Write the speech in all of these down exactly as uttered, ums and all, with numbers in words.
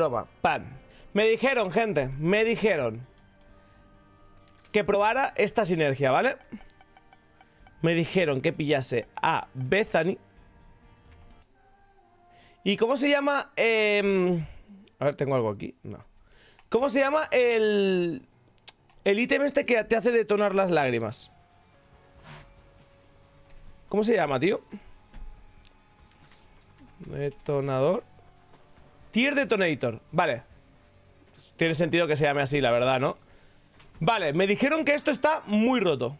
Toma, pan. Me dijeron, gente, me dijeron que probara esta sinergia, ¿vale? Me dijeron que pillase a Bethany. ¿Y cómo se llama? Eh... A ver, ¿tengo algo aquí? No. ¿Cómo se llama el... el ítem este que te hace detonar las lágrimas? ¿Cómo se llama, tío? Detonador. Tear Detonator. Vale. Tiene sentido que se llame así, la verdad, ¿no? Vale, me dijeron que esto está muy roto.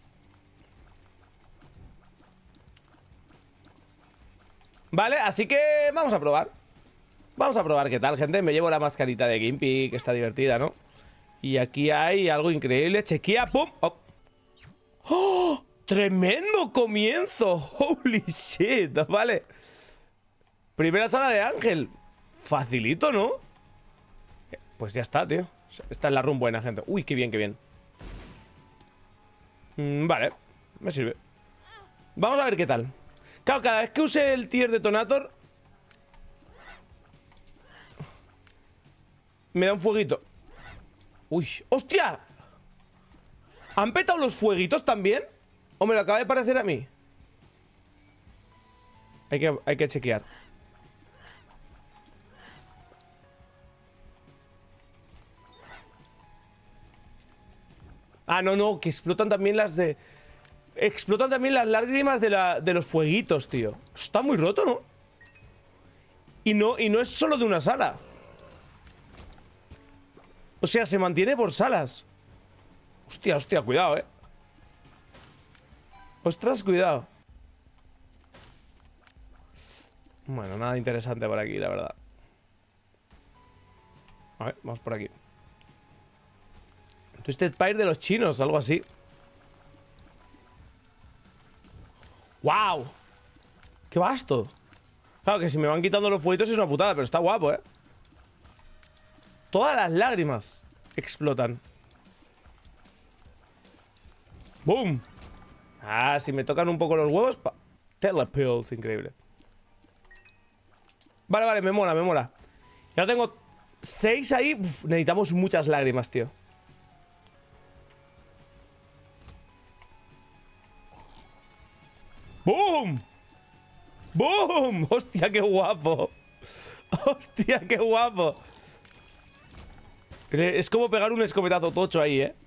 Vale, así que vamos a probar. Vamos a probar qué tal, gente. Me llevo la mascarita de Gimpy, que está divertida, ¿no? Y aquí hay algo increíble. Chequea, ¡pum! ¡Oh! ¡Oh! ¡Tremendo comienzo! ¡Holy shit! Vale. Primera sala de Ángel. Facilito, ¿no? Pues ya está, tío. Esta es la run buena, gente. Uy, qué bien, qué bien. mm, Vale, me sirve. Vamos a ver qué tal. Claro, cada vez que use el Tear Detonator me da un fueguito. Uy, ¡hostia! ¿Han petado los fueguitos también? ¿O me lo acaba de parecer a mí? Hay que, hay que chequear. Ah, no, no, que explotan también las de... Explotan también las lágrimas de, la, de los fueguitos, tío. Está muy roto, ¿no? Y no, y no es solo de una sala. O sea, se mantiene por salas. Hostia, hostia, cuidado, eh. Ostras, cuidado. Bueno, nada interesante por aquí, la verdad. A ver, vamos por aquí. Twisted Fire de los chinos, algo así. ¡Wow! ¡Qué vasto! Claro que si me van quitando los fueguitos es una putada, pero está guapo, ¿eh? Todas las lágrimas explotan. ¡Boom! Ah, si me tocan un poco los huevos... Telepills, increíble. Vale, vale, me mola, me mola. Ya tengo seis ahí. Uf, necesitamos muchas lágrimas, tío. ¡Boom! ¡Boom! ¡Hostia, qué guapo! ¡Hostia, qué guapo! Es como pegar un escopetazo tocho ahí, ¿eh?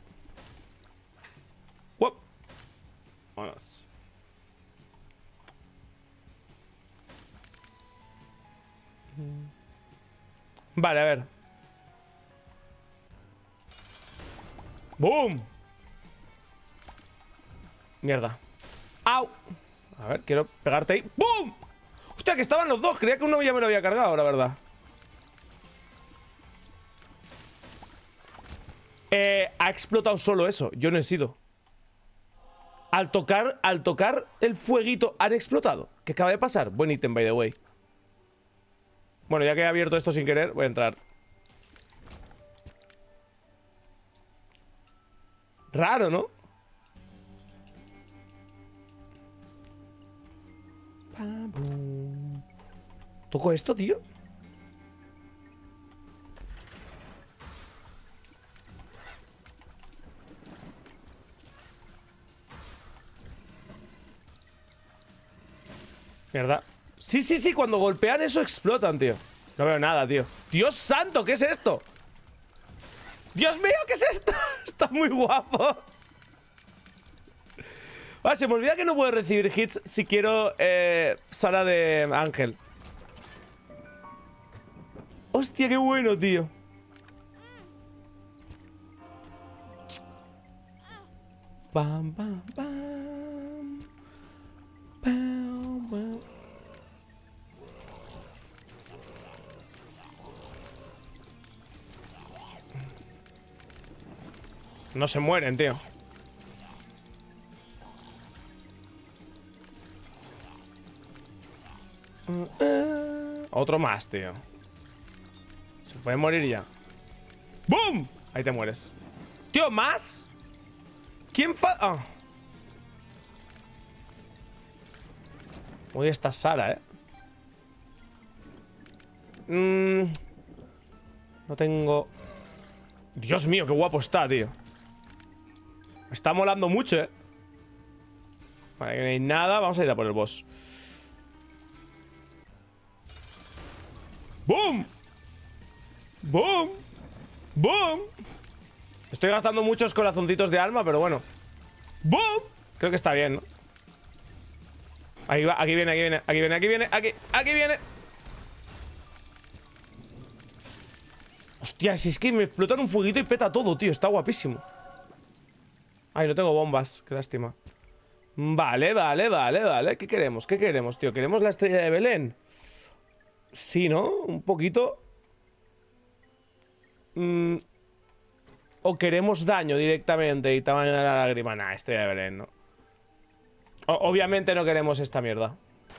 ¡Wop! Vámonos. Vale, a ver. ¡Boom! Mierda. ¡Au! A ver, quiero pegarte ahí. ¡Boom! ¡Hostia, que estaban los dos! Creía que uno ya me lo había cargado, la verdad. Eh, ha explotado solo eso. Yo no he sido. Al tocar, al tocar el fueguito han explotado. ¿Qué acaba de pasar? Buen ítem, by the way. Bueno, ya que he abierto esto sin querer, voy a entrar. Raro, ¿no? ¿Toco esto, tío? Mierda. Sí, sí, sí, cuando golpean eso explotan, tío. No veo nada, tío. ¡Dios santo! ¿Qué es esto? ¡Dios mío! ¿Qué es esto? Está muy guapo. Ah, se me olvida que no puedo recibir hits si quiero eh, sala de Ángel. Hostia, qué bueno, tío. Bam, bam, bam. Bam, bam. No se mueren, tío. Otro más, tío. Se puede morir ya. ¡Bum! Ahí te mueres. Tío, ¿más? ¿Quién fa...? Ah. Uy, esta Sara, eh. Mm. No tengo... Dios mío, qué guapo está, tío. Me está molando mucho, eh. Vale, que no hay nada. Vamos a ir a por el boss. ¡Boom! ¡Boom! ¡Boom! Estoy gastando muchos corazoncitos de alma, pero bueno. ¡Boom! Creo que está bien, ¿no? Ahí va, aquí viene, aquí viene, aquí viene, aquí viene, aquí, aquí viene. Hostia, si es que me explotan un fueguito y peta todo, tío. Está guapísimo. Ay, no tengo bombas, qué lástima. Vale, vale, vale, vale. ¿Qué queremos? ¿Qué queremos, tío? ¿Queremos la estrella de Belén? Sí, ¿no? Un poquito. Mm. O queremos daño directamente y tamaño de la lágrima. Nah, estrella de Belén, ¿no? O obviamente no queremos esta mierda.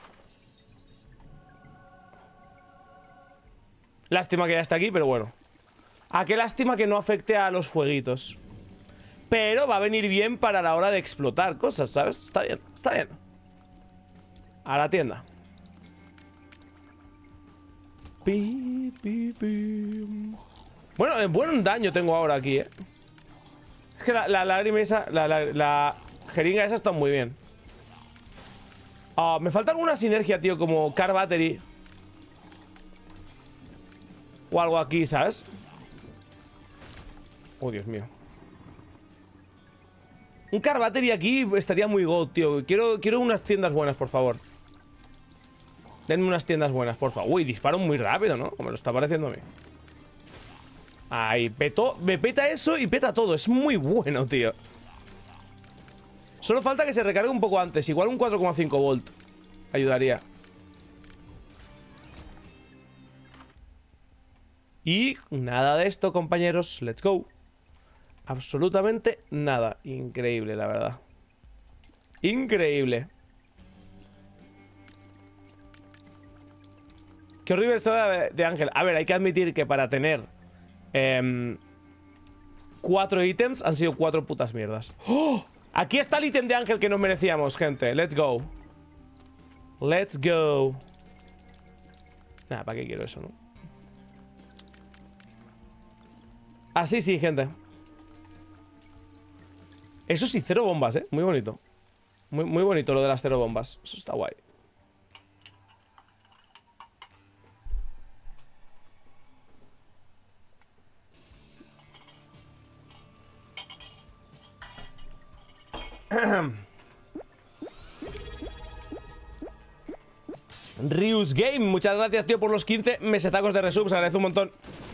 Lástima que ya está aquí, pero bueno. Ah, qué lástima que no afecte a los fueguitos. Pero va a venir bien para la hora de explotar cosas, ¿sabes? Está bien, está bien. A la tienda. Pi, pi, pi. Bueno, eh, buen daño tengo ahora aquí, ¿eh? Es que la, la lágrima esa, la, la, la jeringa esa está muy bien. Oh, me falta alguna sinergia, tío, como Car Battery. O algo aquí, ¿sabes? Oh, Dios mío. Un Car Battery aquí estaría muy god, tío. Quiero, quiero unas tiendas buenas, por favor. Denme unas tiendas buenas, por favor. Uy, disparo muy rápido, ¿no? Como me lo está pareciendo a mí. Ahí, petó, me peta eso y peta todo. Es muy bueno, tío. Solo falta que se recargue un poco antes. Igual un cuatro coma cinco volt ayudaría. Y nada de esto, compañeros. Let's go. Absolutamente nada. Increíble, la verdad. Increíble. Qué horrible escena de, de Ángel. A ver, hay que admitir que para tener eh, cuatro ítems han sido cuatro putas mierdas. ¡Oh! Aquí está el ítem de Ángel que nos merecíamos, gente. Let's go. Let's go. Nada, ¿para qué quiero eso, no? Así sí, gente. Eso sí, cero bombas, ¿eh? Muy bonito. Muy, muy bonito lo de las cero bombas. Eso está guay. Rius Game, muchas gracias, tío, por los quince mesetacos de resubs. Agradezco un montón.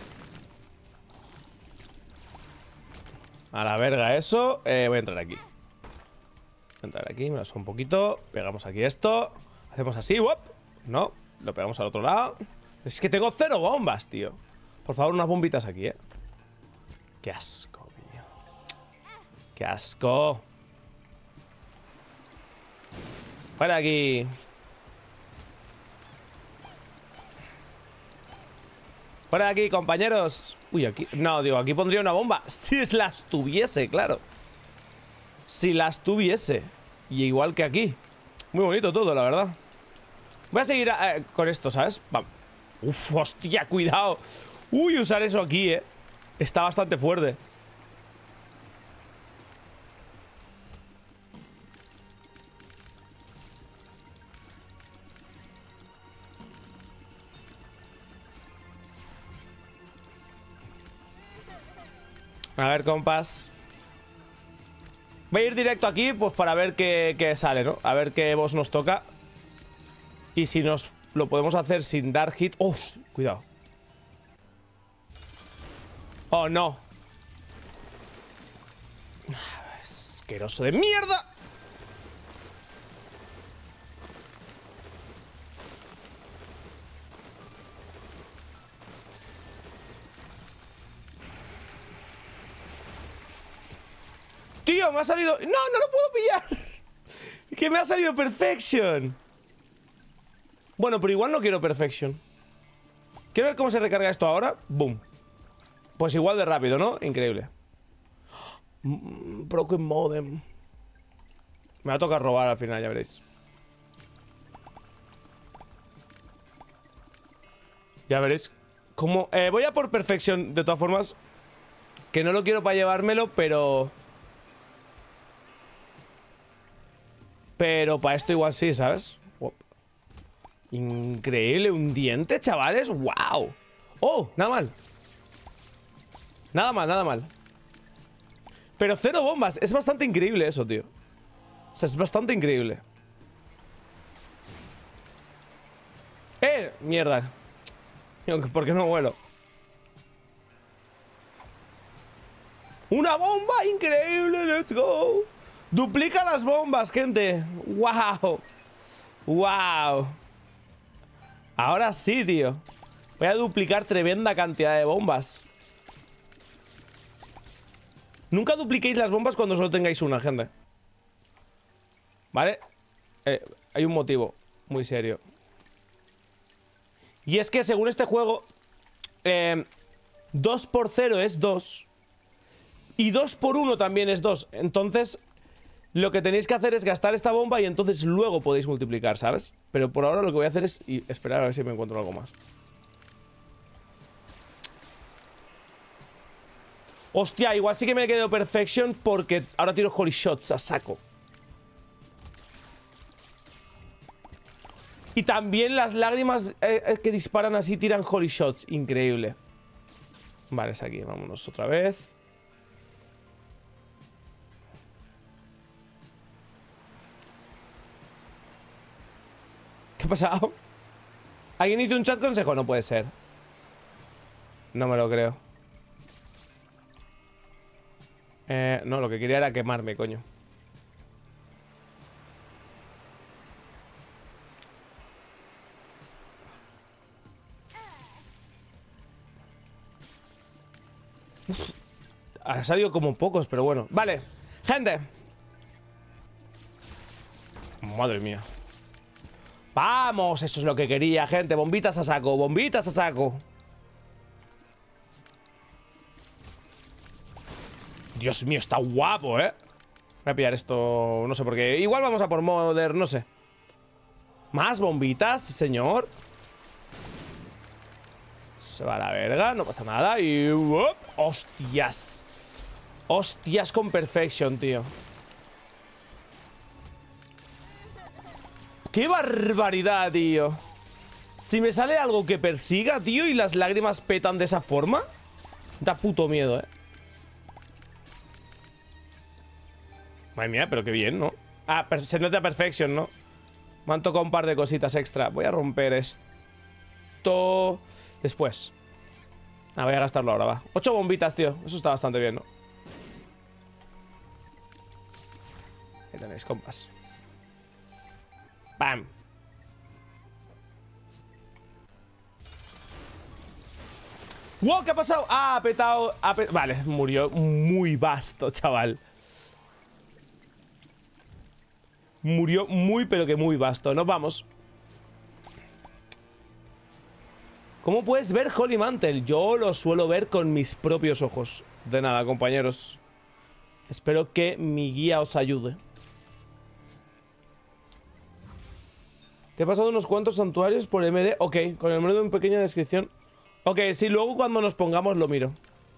A la verga eso. eh, Voy a entrar aquí. Voy a entrar aquí, me lo subo un poquito. Pegamos aquí esto. Hacemos así, ¡wop! No, lo pegamos al otro lado. Es que tengo cero bombas, tío. Por favor, unas bombitas aquí, eh. Qué asco, tío. Qué asco. Fuera aquí. Fuera de aquí, compañeros. Uy, aquí... No, digo, aquí pondría una bomba. Si las tuviese, claro. Si las tuviese. Y igual que aquí. Muy bonito todo, la verdad. Voy a seguir eh, con esto, ¿sabes? Vamos. Uf, hostia, cuidado. Uy, usar eso aquí, eh. Está bastante fuerte. A ver, compas. Voy a ir directo aquí, pues para ver qué, qué sale, ¿no? A ver qué boss nos toca. Y si nos lo podemos hacer sin dar hit. ¡Uf! Cuidado. ¡Oh, no! ¡Asqueroso de mierda! Tío, me ha salido... ¡No, no lo puedo pillar! Que me ha salido Perfection. Bueno, pero igual no quiero Perfection. Quiero ver cómo se recarga esto ahora. Boom. Pues igual de rápido, ¿no? Increíble. Broken Modem. Me va a tocar robar al final, ya veréis. Ya veréis Como, eh, voy a por Perfection, de todas formas. Que no lo quiero para llevármelo, pero... Pero para esto igual sí, ¿sabes? Wow. Increíble, un diente, chavales. ¡Wow! ¡Oh! Nada mal. Nada mal, nada mal. Pero cero bombas. Es bastante increíble eso, tío. O sea, es bastante increíble. ¡Eh! Mierda. ¿Por qué no vuelo? ¡Una bomba increíble! ¡Let's go! Duplica las bombas, gente. ¡Wow! ¡Wow! Ahora sí, tío. Voy a duplicar tremenda cantidad de bombas. Nunca dupliquéis las bombas cuando solo tengáis una, gente. ¿Vale? Eh, hay un motivo muy serio. Y es que según este juego, eh, dos por cero es dos. Y dos por uno también es dos. Entonces, lo que tenéis que hacer es gastar esta bomba y entonces luego podéis multiplicar, ¿sabes? Pero por ahora lo que voy a hacer es y esperar a ver si me encuentro algo más. Hostia, igual sí que me he quedado Perfection porque ahora tiro Holy Shots a saco. Y también las lágrimas eh, que disparan así tiran Holy Shots. Increíble. Vale, es aquí. Vámonos otra vez. ¿Qué ha pasado? ¿Alguien hizo un chat consejo? No puede ser. No me lo creo. Eh, no, lo que quería era quemarme, coño. Uf, ha salido como pocos, pero bueno. Vale, gente. Madre mía. Vamos, eso es lo que quería, gente. Bombitas a saco, bombitas a saco. Dios mío, está guapo, ¿eh? Voy a pillar esto, no sé por qué. Igual vamos a por Modern, no sé. Más bombitas, señor. Se va a la verga, no pasa nada. Y... ¡uh! ¡Hostias! Hostias con Perfection, tío. ¡Qué barbaridad, tío! Si me sale algo que persiga, tío, y las lágrimas petan de esa forma, da puto miedo, ¿eh? Madre mía, pero qué bien, ¿no? Ah, se nota Perfection, ¿no? Me han tocado un par de cositas extra. Voy a romper esto después. Ah, voy a gastarlo ahora, va. Ocho bombitas, tío. Eso está bastante bien, ¿no? Ahí tenéis, compas. ¡Bam! ¡Wow! ¿Qué ha pasado? Ah, ha petado, ha petado. Vale, murió muy vasto, chaval. Murió muy, pero que muy vasto. Nos vamos. ¿Cómo puedes ver Holy Mantle? Yo lo suelo ver con mis propios ojos. De nada, compañeros. Espero que mi guía os ayude. Te he pasado unos cuantos santuarios por M D. Ok, con el menú en pequeña descripción. Ok, sí, luego cuando nos pongamos lo miro.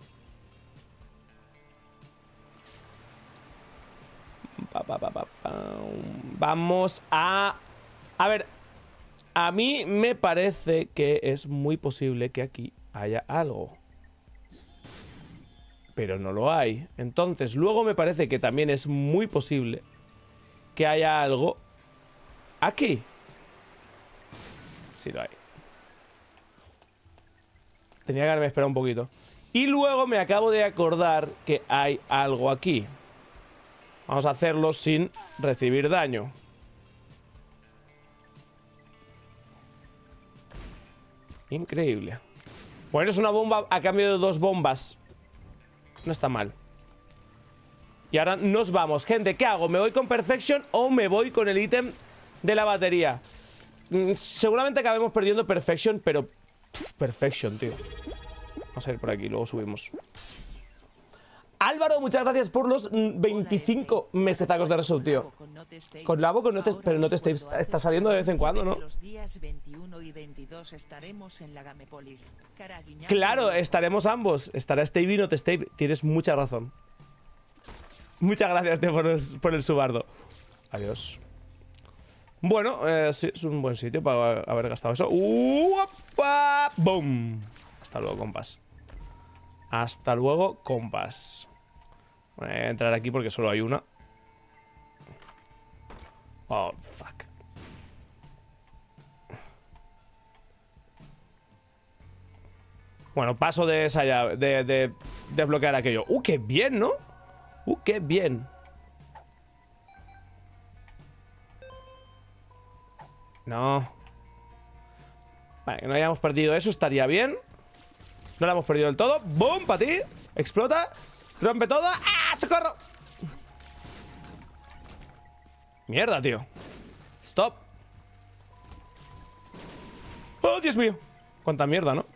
Pa, pa, pa, pa, pa. Vamos a... A ver, a mí me parece que es muy posible que aquí haya algo. Pero no lo hay. Entonces, luego me parece que también es muy posible que haya algo aquí. Sí lo hay. Tenía que haberme esperado un poquito. Y luego me acabo de acordar que hay algo aquí. Vamos a hacerlo sin recibir daño. Increíble. Bueno, es una bomba a cambio de dos bombas. No está mal. Y ahora nos vamos. Gente, ¿qué hago? ¿Me voy con Perfection o me voy con el ítem de la batería? Mm, seguramente acabemos perdiendo Perfection, pero... Pff, Perfection, tío. Vamos a ir por aquí, luego subimos. Álvaro, muchas gracias por los veinticinco mesetacos de resub, tío. Con Labo, con no te, pero no te estáis, está saliendo de vez en cuando, ¿no? Los días veintiuno y veintidós estaremos en la Gamepolis. Claro, estaremos ambos. Estará Stevie y no te Steve. Tienes mucha razón. Muchas gracias, tío, por el, por el subardo. Adiós. Bueno, eh, sí, es un buen sitio para haber gastado eso. ¡Upa! ¡Boom! Hasta luego, compas. Hasta luego, compas. Voy a entrar aquí porque solo hay una. Oh, fuck. Bueno, paso de esa llave, de, de desbloquear aquello. ¡Uh, qué bien!, ¿no? ¡Uh, qué bien! No. Vale, que no hayamos perdido eso, estaría bien. No lo hemos perdido del todo. ¡Boom! Para ti. Explota. Rompe todo. ¡Ah! ¡Socorro! Mierda, tío. Stop. ¡Oh, Dios mío! Cuánta mierda, ¿no?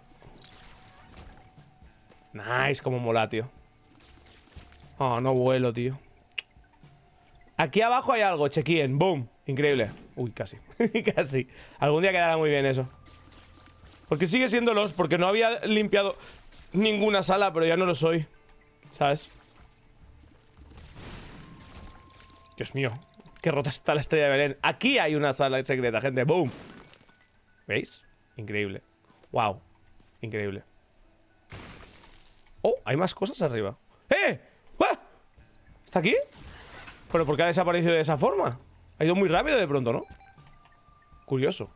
Nice, como mola, tío. Oh, no vuelo, tío. Aquí abajo hay algo, chequeen. Boom. Increíble. Uy, casi. Casi. Algún día quedará muy bien eso. Porque sigue siendo los, porque no había limpiado ninguna sala, pero ya no lo soy. ¿Sabes? Dios mío, qué rota está la estrella de Belén. Aquí hay una sala secreta, gente. ¡Boom! ¿Veis? Increíble. ¡Wow! Increíble. Oh, hay más cosas arriba. ¡Eh! ¡Ah! ¿Está aquí? ¿Pero por qué ha desaparecido de esa forma? Ha ido muy rápido de pronto, ¿no? Curioso.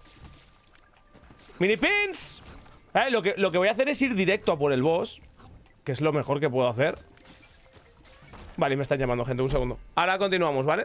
¡Mini pins! Eh, lo, que, lo que voy a hacer es ir directo a por el boss, que es lo mejor que puedo hacer. Vale, me están llamando, gente, un segundo. Ahora continuamos, ¿vale?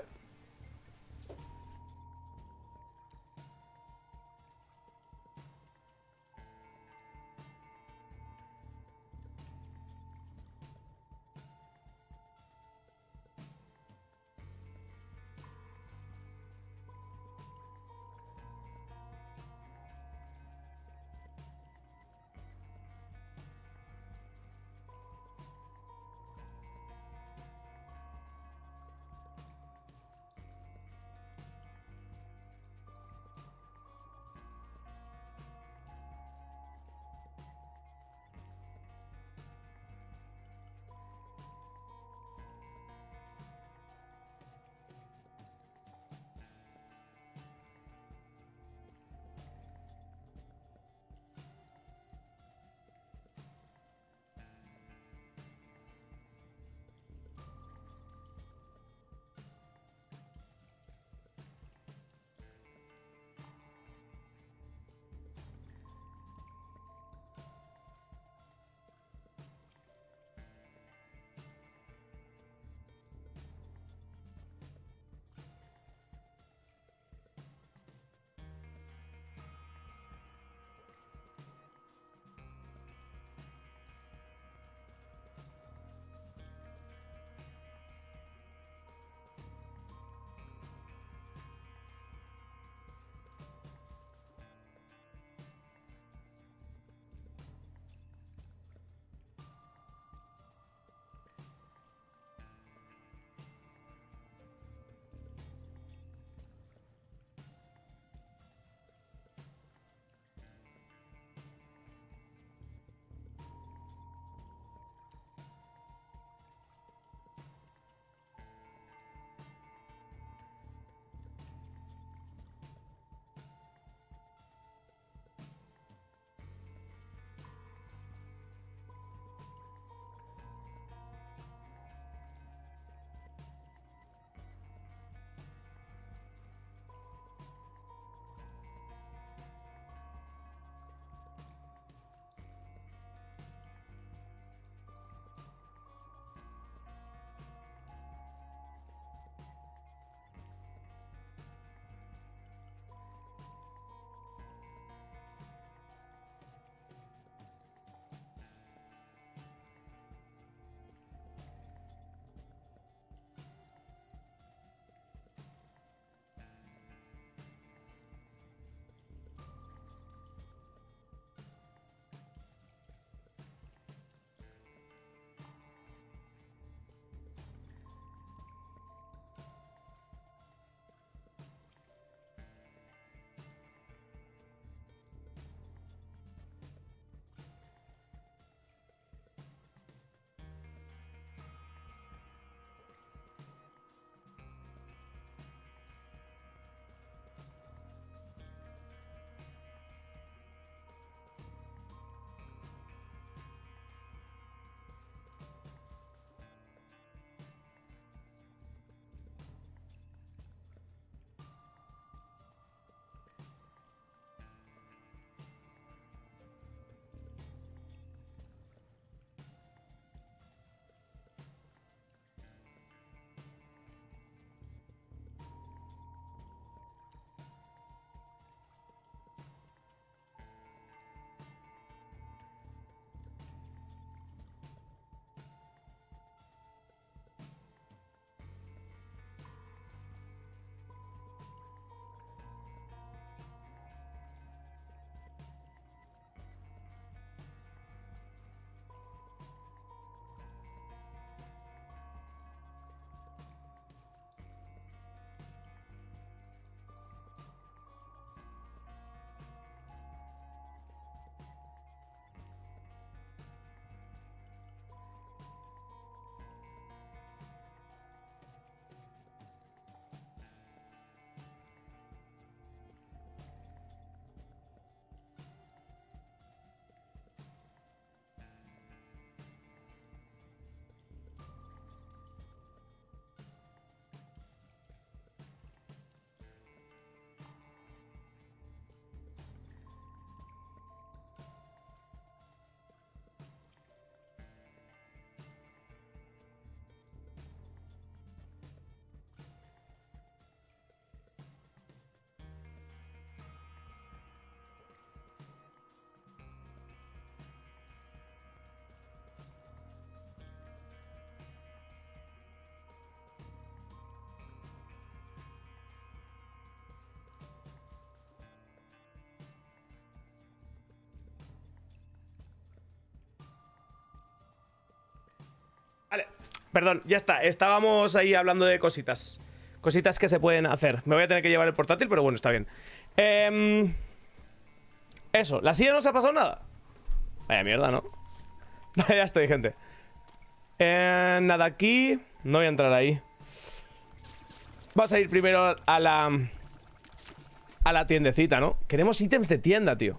perdón, ya está. Estábamos ahí hablando de cositas. Cositas que se pueden hacer. Me voy a tener que llevar el portátil, pero bueno, está bien. Eh, eso, la silla no se ha pasado nada. Vaya mierda, ¿no? Ya estoy, gente. Eh, nada aquí. No voy a entrar ahí. Vamos a ir primero a la... A la tiendecita, ¿no? Queremos ítems de tienda, tío.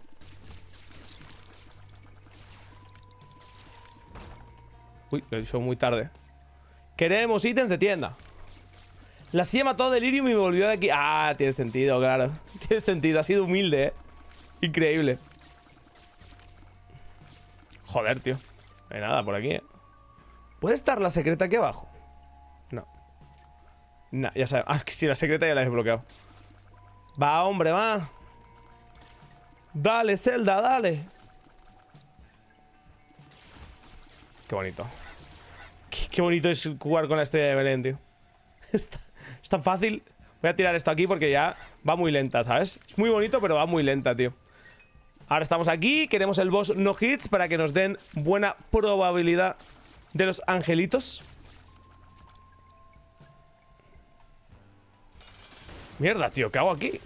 Uy, lo he dicho muy tarde. Queremos ítems de tienda. La silla mató a Delirium y me volvió de aquí. Ah, tiene sentido, claro. Tiene sentido, ha sido humilde, ¿eh? Increíble. Joder, tío. No hay nada por aquí, ¿eh? ¿Puede estar la secreta aquí abajo? No. No, ya sabes. Ah, que sí, la secreta ya la he desbloqueado. Va, hombre, va. Dale, Zelda, dale. Qué bonito. Qué, qué bonito es jugar con la estrella de Belén, tío. Está, es tan fácil. Voy a tirar esto aquí porque ya va muy lenta, ¿sabes? Es muy bonito, pero va muy lenta, tío. Ahora estamos aquí. Queremos el boss no hits para que nos den buena probabilidad de los angelitos. Mierda, tío, ¿qué hago aquí?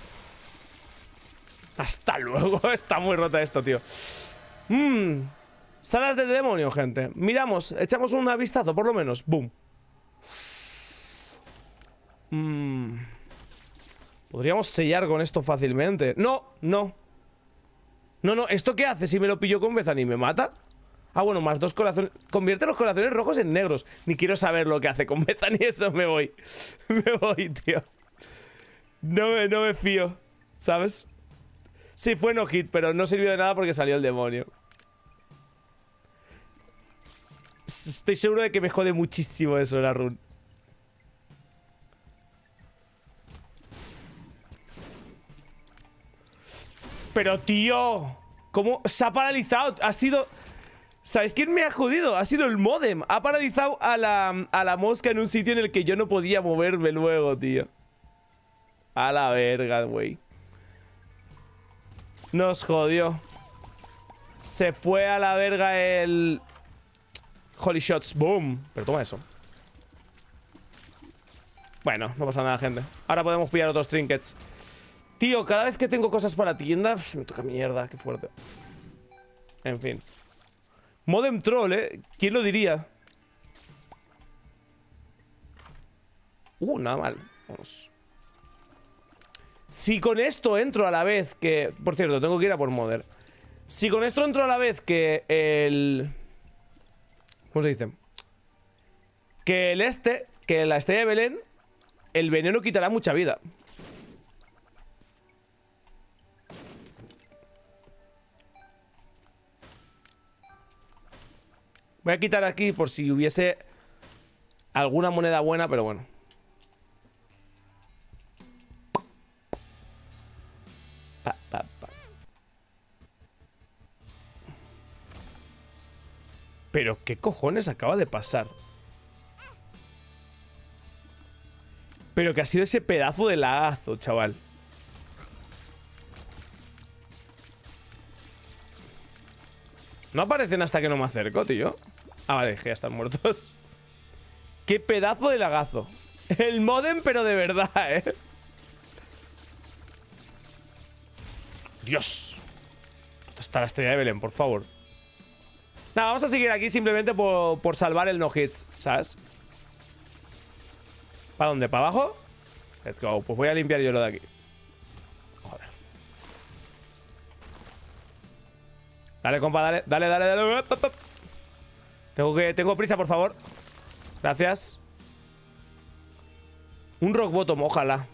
Hasta luego. Está muy rota esto, tío. Mmm. Salas de demonio, gente. Miramos, echamos un vistazo, por lo menos. Boom. Mmm. Podríamos sellar con esto fácilmente. No, no. No, no, ¿esto qué hace si me lo pillo con Bethany? ¿Me mata? Ah, bueno, más dos corazones. Convierte los corazones rojos en negros. Ni quiero saber lo que hace con Bethany. Eso me voy. Me voy, tío. No me, no me fío, ¿sabes? Sí, fue no hit, pero no sirvió de nada porque salió el demonio. Estoy seguro de que me jode muchísimo eso, la run. Pero, tío, ¿cómo se ha paralizado? Ha sido... ¿Sabéis quién me ha jodido? Ha sido el modem. Ha paralizado a la, a la mosca en un sitio en el que yo no podía moverme luego, tío. A la verga, güey. Nos jodió. Se fue a la verga el... Holy shots, boom. Pero toma eso. Bueno, no pasa nada, gente. Ahora podemos pillar otros trinkets. Tío, cada vez que tengo cosas para la tienda, me toca mierda, qué fuerte. En fin. Modem troll, ¿eh? ¿Quién lo diría? Uh, nada mal. Vamos. Si con esto entro a la vez que... Por cierto, tengo que ir a por Modder. Si con esto entro a la vez que el... ¿Cómo se dice? Que el este... Que la estrella de Belén... El veneno quitará mucha vida. Voy a quitar aquí por si hubiese alguna moneda buena, pero bueno. Pa, pa, pa. Pero ¿qué cojones acaba de pasar? Pero que ha sido ese pedazo de lagazo, chaval. No aparecen hasta que no me acerco, tío. Ah, vale, que ya están muertos. Qué pedazo de lagazo. El modem, pero de verdad, ¿eh? Dios. ¿Dónde está la estrella de Belén, por favor? Nada, vamos a seguir aquí simplemente por, por salvar el no hits, ¿sabes? ¿Para dónde? ¿Para abajo? Let's go. Pues voy a limpiar yo lo de aquí. Joder. Dale, compa, dale, dale, dale, dale. Tengo que, tengo prisa, por favor. Gracias. Un rock bottom, ojalá.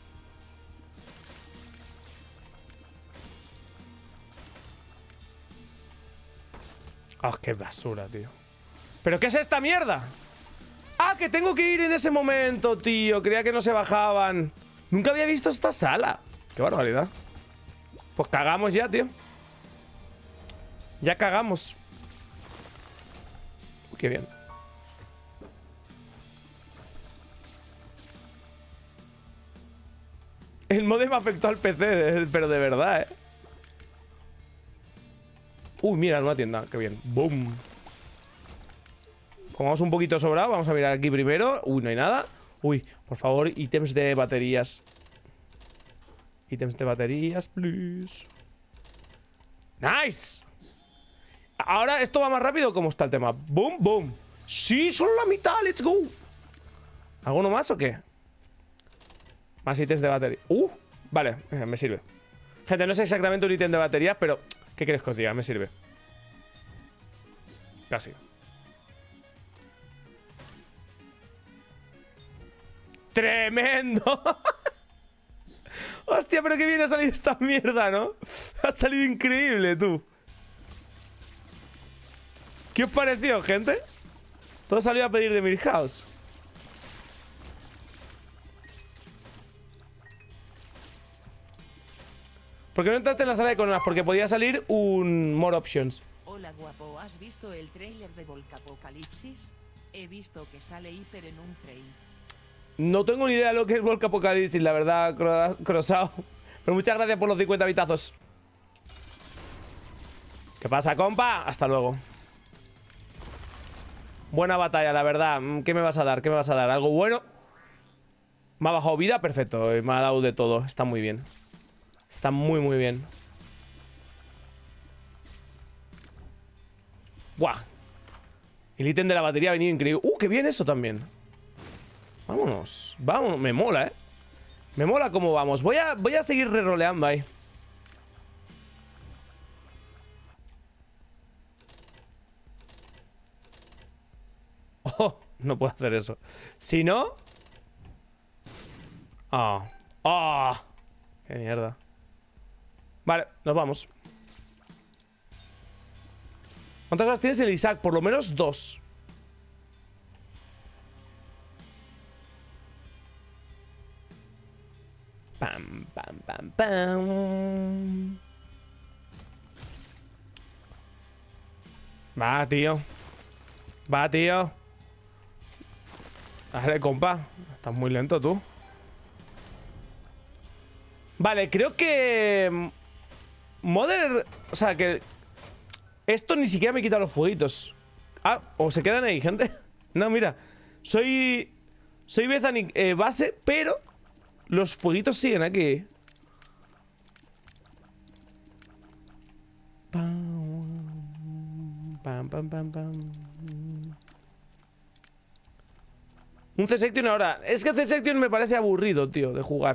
Ah, qué basura, tío. ¿Pero qué es esta mierda? Ah, que tengo que ir en ese momento, tío. Creía que no se bajaban. Nunca había visto esta sala. Qué barbaridad. Pues cagamos ya, tío. Ya cagamos. Uy, qué bien. El modem afectó al P C, pero de verdad, ¿eh? Uy, mira, una tienda. Qué bien. Boom. Como vamos un poquito sobrado, vamos a mirar aquí primero. Uy, no hay nada. Uy, por favor, ítems de baterías. Ítems de baterías, please. ¡Nice! Ahora, ¿esto va más rápido? ¿Cómo está el tema? ¡Boom, boom! ¡Sí, solo la mitad! ¡Let's go! ¿Alguno más o qué? Más ítems de batería. ¡Uh! Vale, eh, me sirve. Gente, no es exactamente un ítem de batería, pero ¿qué queréis que os diga? Me sirve. Casi. ¡Tremendo! Hostia, pero qué bien ha salido esta mierda, ¿no? Ha salido increíble, tú. ¿Qué os pareció, gente? Todo salió a pedir de Milhouse. ¿Por qué no entraste en la sala de coronas? Porque podía salir un More Options. Hola guapo, ¿has visto el tráiler de Volcapocalipsis? He visto que sale hiper en un frame. No tengo ni idea de lo que es Volcapocalipsis, la verdad, cro Crosao. Pero muchas gracias por los cincuenta bitazos. ¿Qué pasa, compa? Hasta luego. Buena batalla, la verdad. ¿Qué me vas a dar? ¿Qué me vas a dar? ¿Algo bueno? Me ha bajado vida, perfecto. Me ha dado de todo. Está muy bien. Está muy, muy bien. ¡Buah! El ítem de la batería ha venido increíble. ¡Uh, qué bien eso también! Vámonos. Vámonos. Me mola, ¿eh? Me mola cómo vamos. Voy a, voy a seguir reroleando ahí. Oh, no puedo hacer eso. Si no... Ah. Ah. Qué mierda. Vale, nos vamos. ¿Cuántas horas tienes el Isaac? Por lo menos dos. Pam, pam, pam, pam. Va, tío. Va, tío. Dale, compa. Estás muy lento tú. Vale, creo que... Modern... O sea, que... Esto ni siquiera me quita los fueguitos. Ah, o se quedan ahí, gente. No, mira. Soy... Soy Bethany eh, base, pero... Los fueguitos siguen aquí. Pam, pam, pam, pam, pam. Un C-Section ahora. Es que C-Section me parece aburrido, tío, de jugar.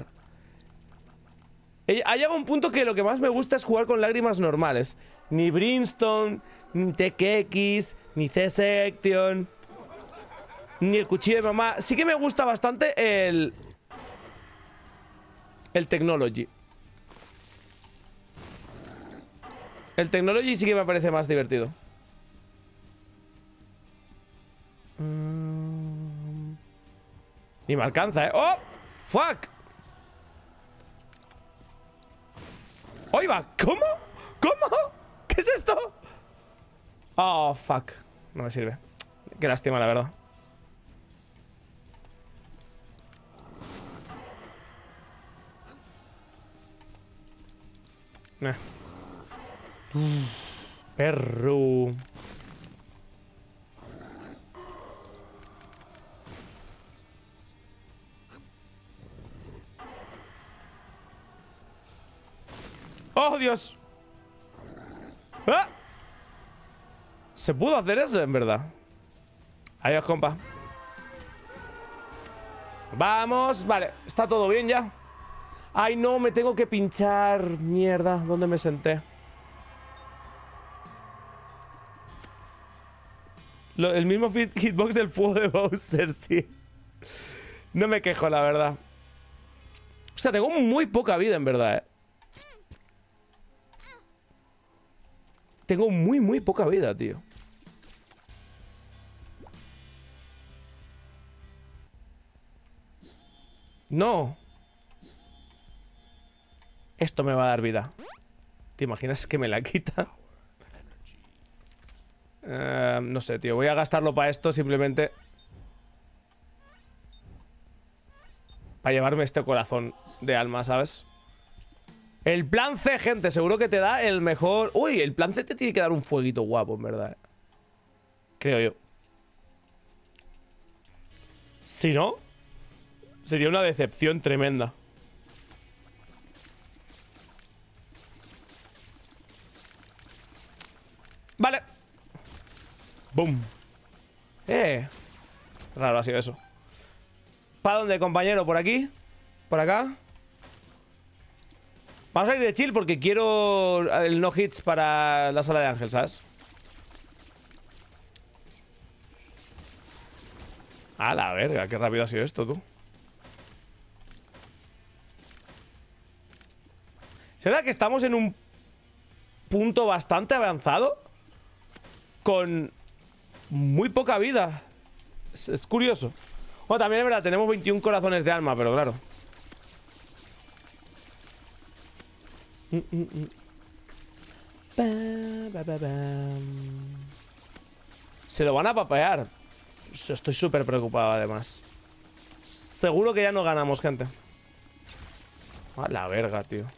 Ha llegado un punto que lo que más me gusta es jugar con lágrimas normales. Ni Brimstone, ni T K X, ni C-Section, ni el cuchillo de mamá. Sí que me gusta bastante el... El Technology. El Technology sí que me parece más divertido. Mm. Ni me alcanza, ¿eh? ¡Oh! ¡Fuck! ¡Oye, va! ¿Cómo? ¿Cómo? ¿Qué es esto? Oh, fuck. No me sirve. Qué lástima, la verdad. Eh. Perro. ¡Oh, Dios! ¡Ah! ¿Se pudo hacer eso, en verdad? Adiós, compa. Vamos. Vale, está todo bien ya. Ay, no, me tengo que pinchar. Mierda, ¿dónde me senté? Lo, el mismo hitbox del fuego de Bowser, sí. No me quejo, la verdad. O sea, tengo muy poca vida, en verdad, eh. Tengo muy, muy poca vida, tío. No. Esto me va a dar vida. ¿Te imaginas que me la quita? Uh, no sé, tío. Voy a gastarlo para esto simplemente. Para llevarme este corazón de alma, ¿sabes? El plan C, gente. Seguro que te da el mejor... Uy, el plan C te tiene que dar un fueguito guapo, en verdad. Creo yo. Si no, sería una decepción tremenda. Vale. Boom. Eh. Raro ha sido eso. ¿Para dónde, compañero? ¿Por aquí? ¿Por acá? Vamos a ir de chill porque quiero el no hits para la sala de Ángel, ¿sabes? A la verga, qué rápido ha sido esto, tú. ¿Es verdad que estamos en un punto bastante avanzado? Con muy poca vida. Es, es curioso. Bueno, también es verdad, tenemos veintiún corazones de alma, pero claro. Mm, mm, mm. Ba, ba, ba, ba. Se lo van a papear. Estoy súper preocupado, además. Seguro que ya no ganamos, gente. A la verga, tío.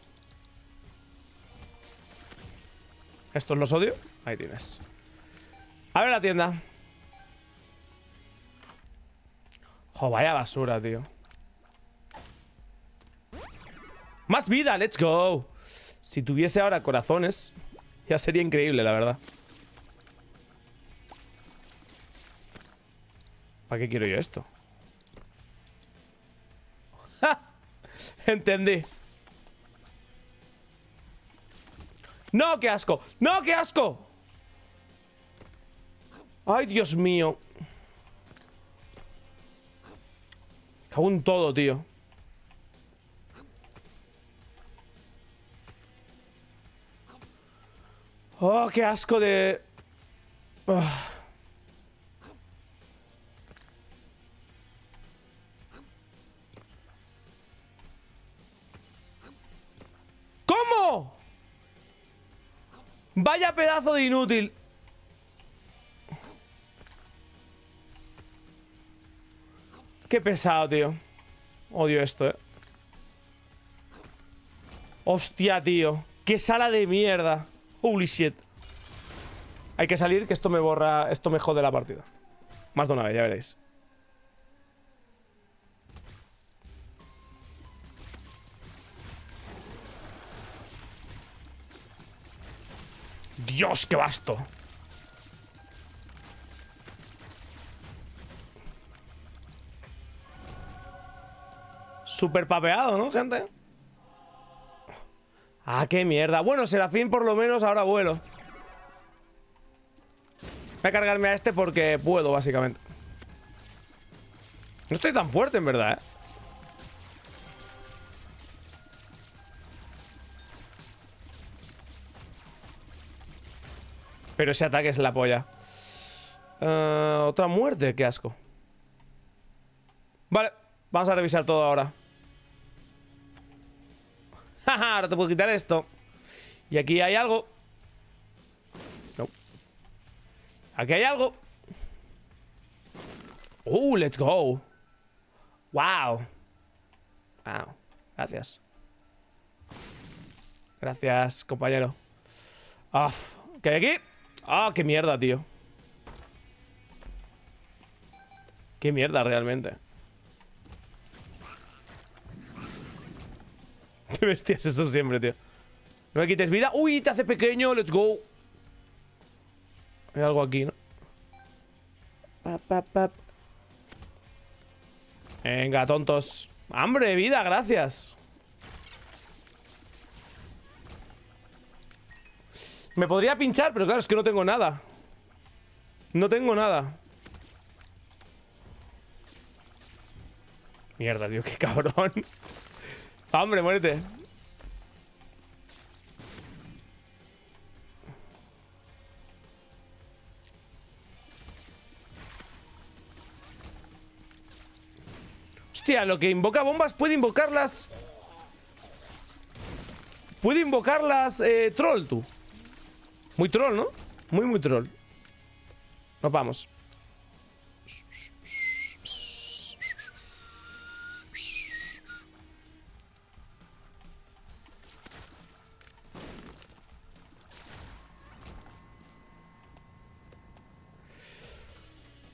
¿Estos los odio? Ahí tienes. A ver la tienda. Jo, vaya basura, tío. ¡Más vida! ¡Let's go! Si tuviese ahora corazones, ya sería increíble, la verdad. ¿Para qué quiero yo esto? ¡Ja! Entendí. ¡No, qué asco! ¡No, qué asco! ¡Ay, Dios mío! Cago en todo, tío. ¡Oh, qué asco de... Oh. ¿Cómo? Vaya pedazo de inútil. Qué pesado, tío. Odio esto, eh. Hostia, tío. Qué sala de mierda. Holy shit. Hay que salir, que esto me borra. Esto me jode la partida. Más de una vez, ya veréis. Dios, qué basto. Súper papeado, ¿no, gente? Ah, qué mierda. Bueno, Serafín por lo menos ahora vuelo. Voy a cargarme a este porque puedo, básicamente. No estoy tan fuerte, en verdad, ¿eh? Pero ese ataque es la polla. uh, Otra muerte, qué asco. Vale, vamos a revisar todo ahora. Jaja, ahora te puedo quitar esto. Y aquí hay algo. No. Aquí hay algo. Uh, let's go. Wow. Wow. Gracias. Gracias, compañero. Uf. ¿Qué hay aquí? Ah, qué mierda, tío. Qué mierda, realmente. Qué bestias eso siempre, tío. No me quites vida. Uy, te hace pequeño. Let's go. Hay algo aquí, ¿no? Pap, pap, pap. Venga, tontos. Hambre de vida, gracias. Me podría pinchar, pero claro, es que no tengo nada. No tengo nada. Mierda, tío, qué cabrón. Hombre, muérete. Hostia, lo que invoca bombas puede invocarlas. Puede invocarlas eh, troll, tú. Muy troll, ¿no? Muy, muy troll. Nos vamos.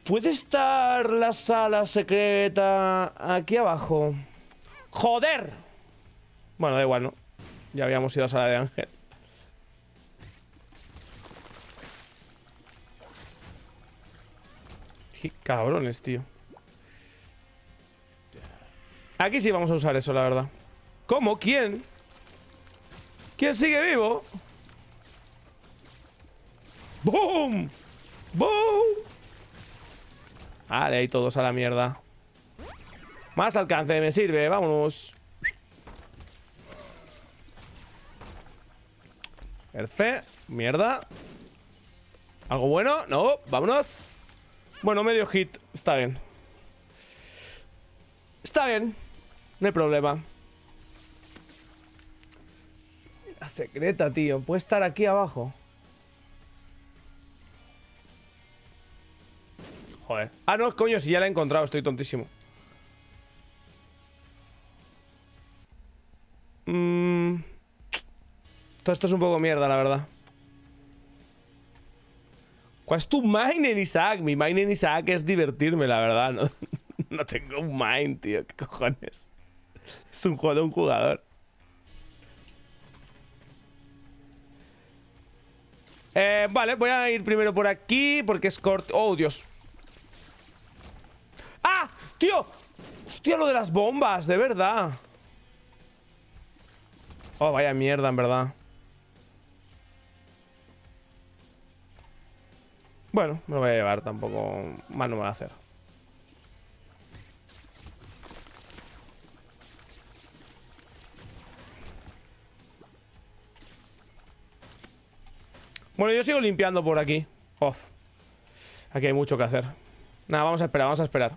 ¿Puede estar la sala secreta aquí abajo? ¡Joder! Bueno, da igual, ¿no? Ya habíamos ido a sala de Ángel. Qué cabrones, tío. Aquí sí vamos a usar eso, la verdad. ¿Cómo? ¿Quién? ¿Quién sigue vivo? ¡Boom! ¡Boom! Vale, ahí todos a la mierda. Más alcance, me sirve, vámonos. Perfecto, mierda. ¿Algo bueno? No, vámonos. Bueno, medio hit, está bien. Está bien, no hay problema. La secreta, tío, puede estar aquí abajo. Joder. Ah, no, coño, si ya la he encontrado, estoy tontísimo. Mmm... Todo esto es un poco mierda, la verdad. ¿Cuál es tu main en Isaac? Mi main en Isaac es divertirme, la verdad. No, no tengo un main, tío. ¿Qué cojones? Es un juego de un jugador. Eh, vale, voy a ir primero por aquí porque es corto. ¡Oh, Dios! ¡Ah! ¡Tío! ¡Hostia, lo de las bombas! De verdad. Oh, vaya mierda, en verdad. Bueno, me lo voy a llevar, tampoco mal no me va a hacer. Bueno, yo sigo limpiando por aquí. Off. Aquí hay mucho que hacer. Nada, vamos a esperar, vamos a esperar.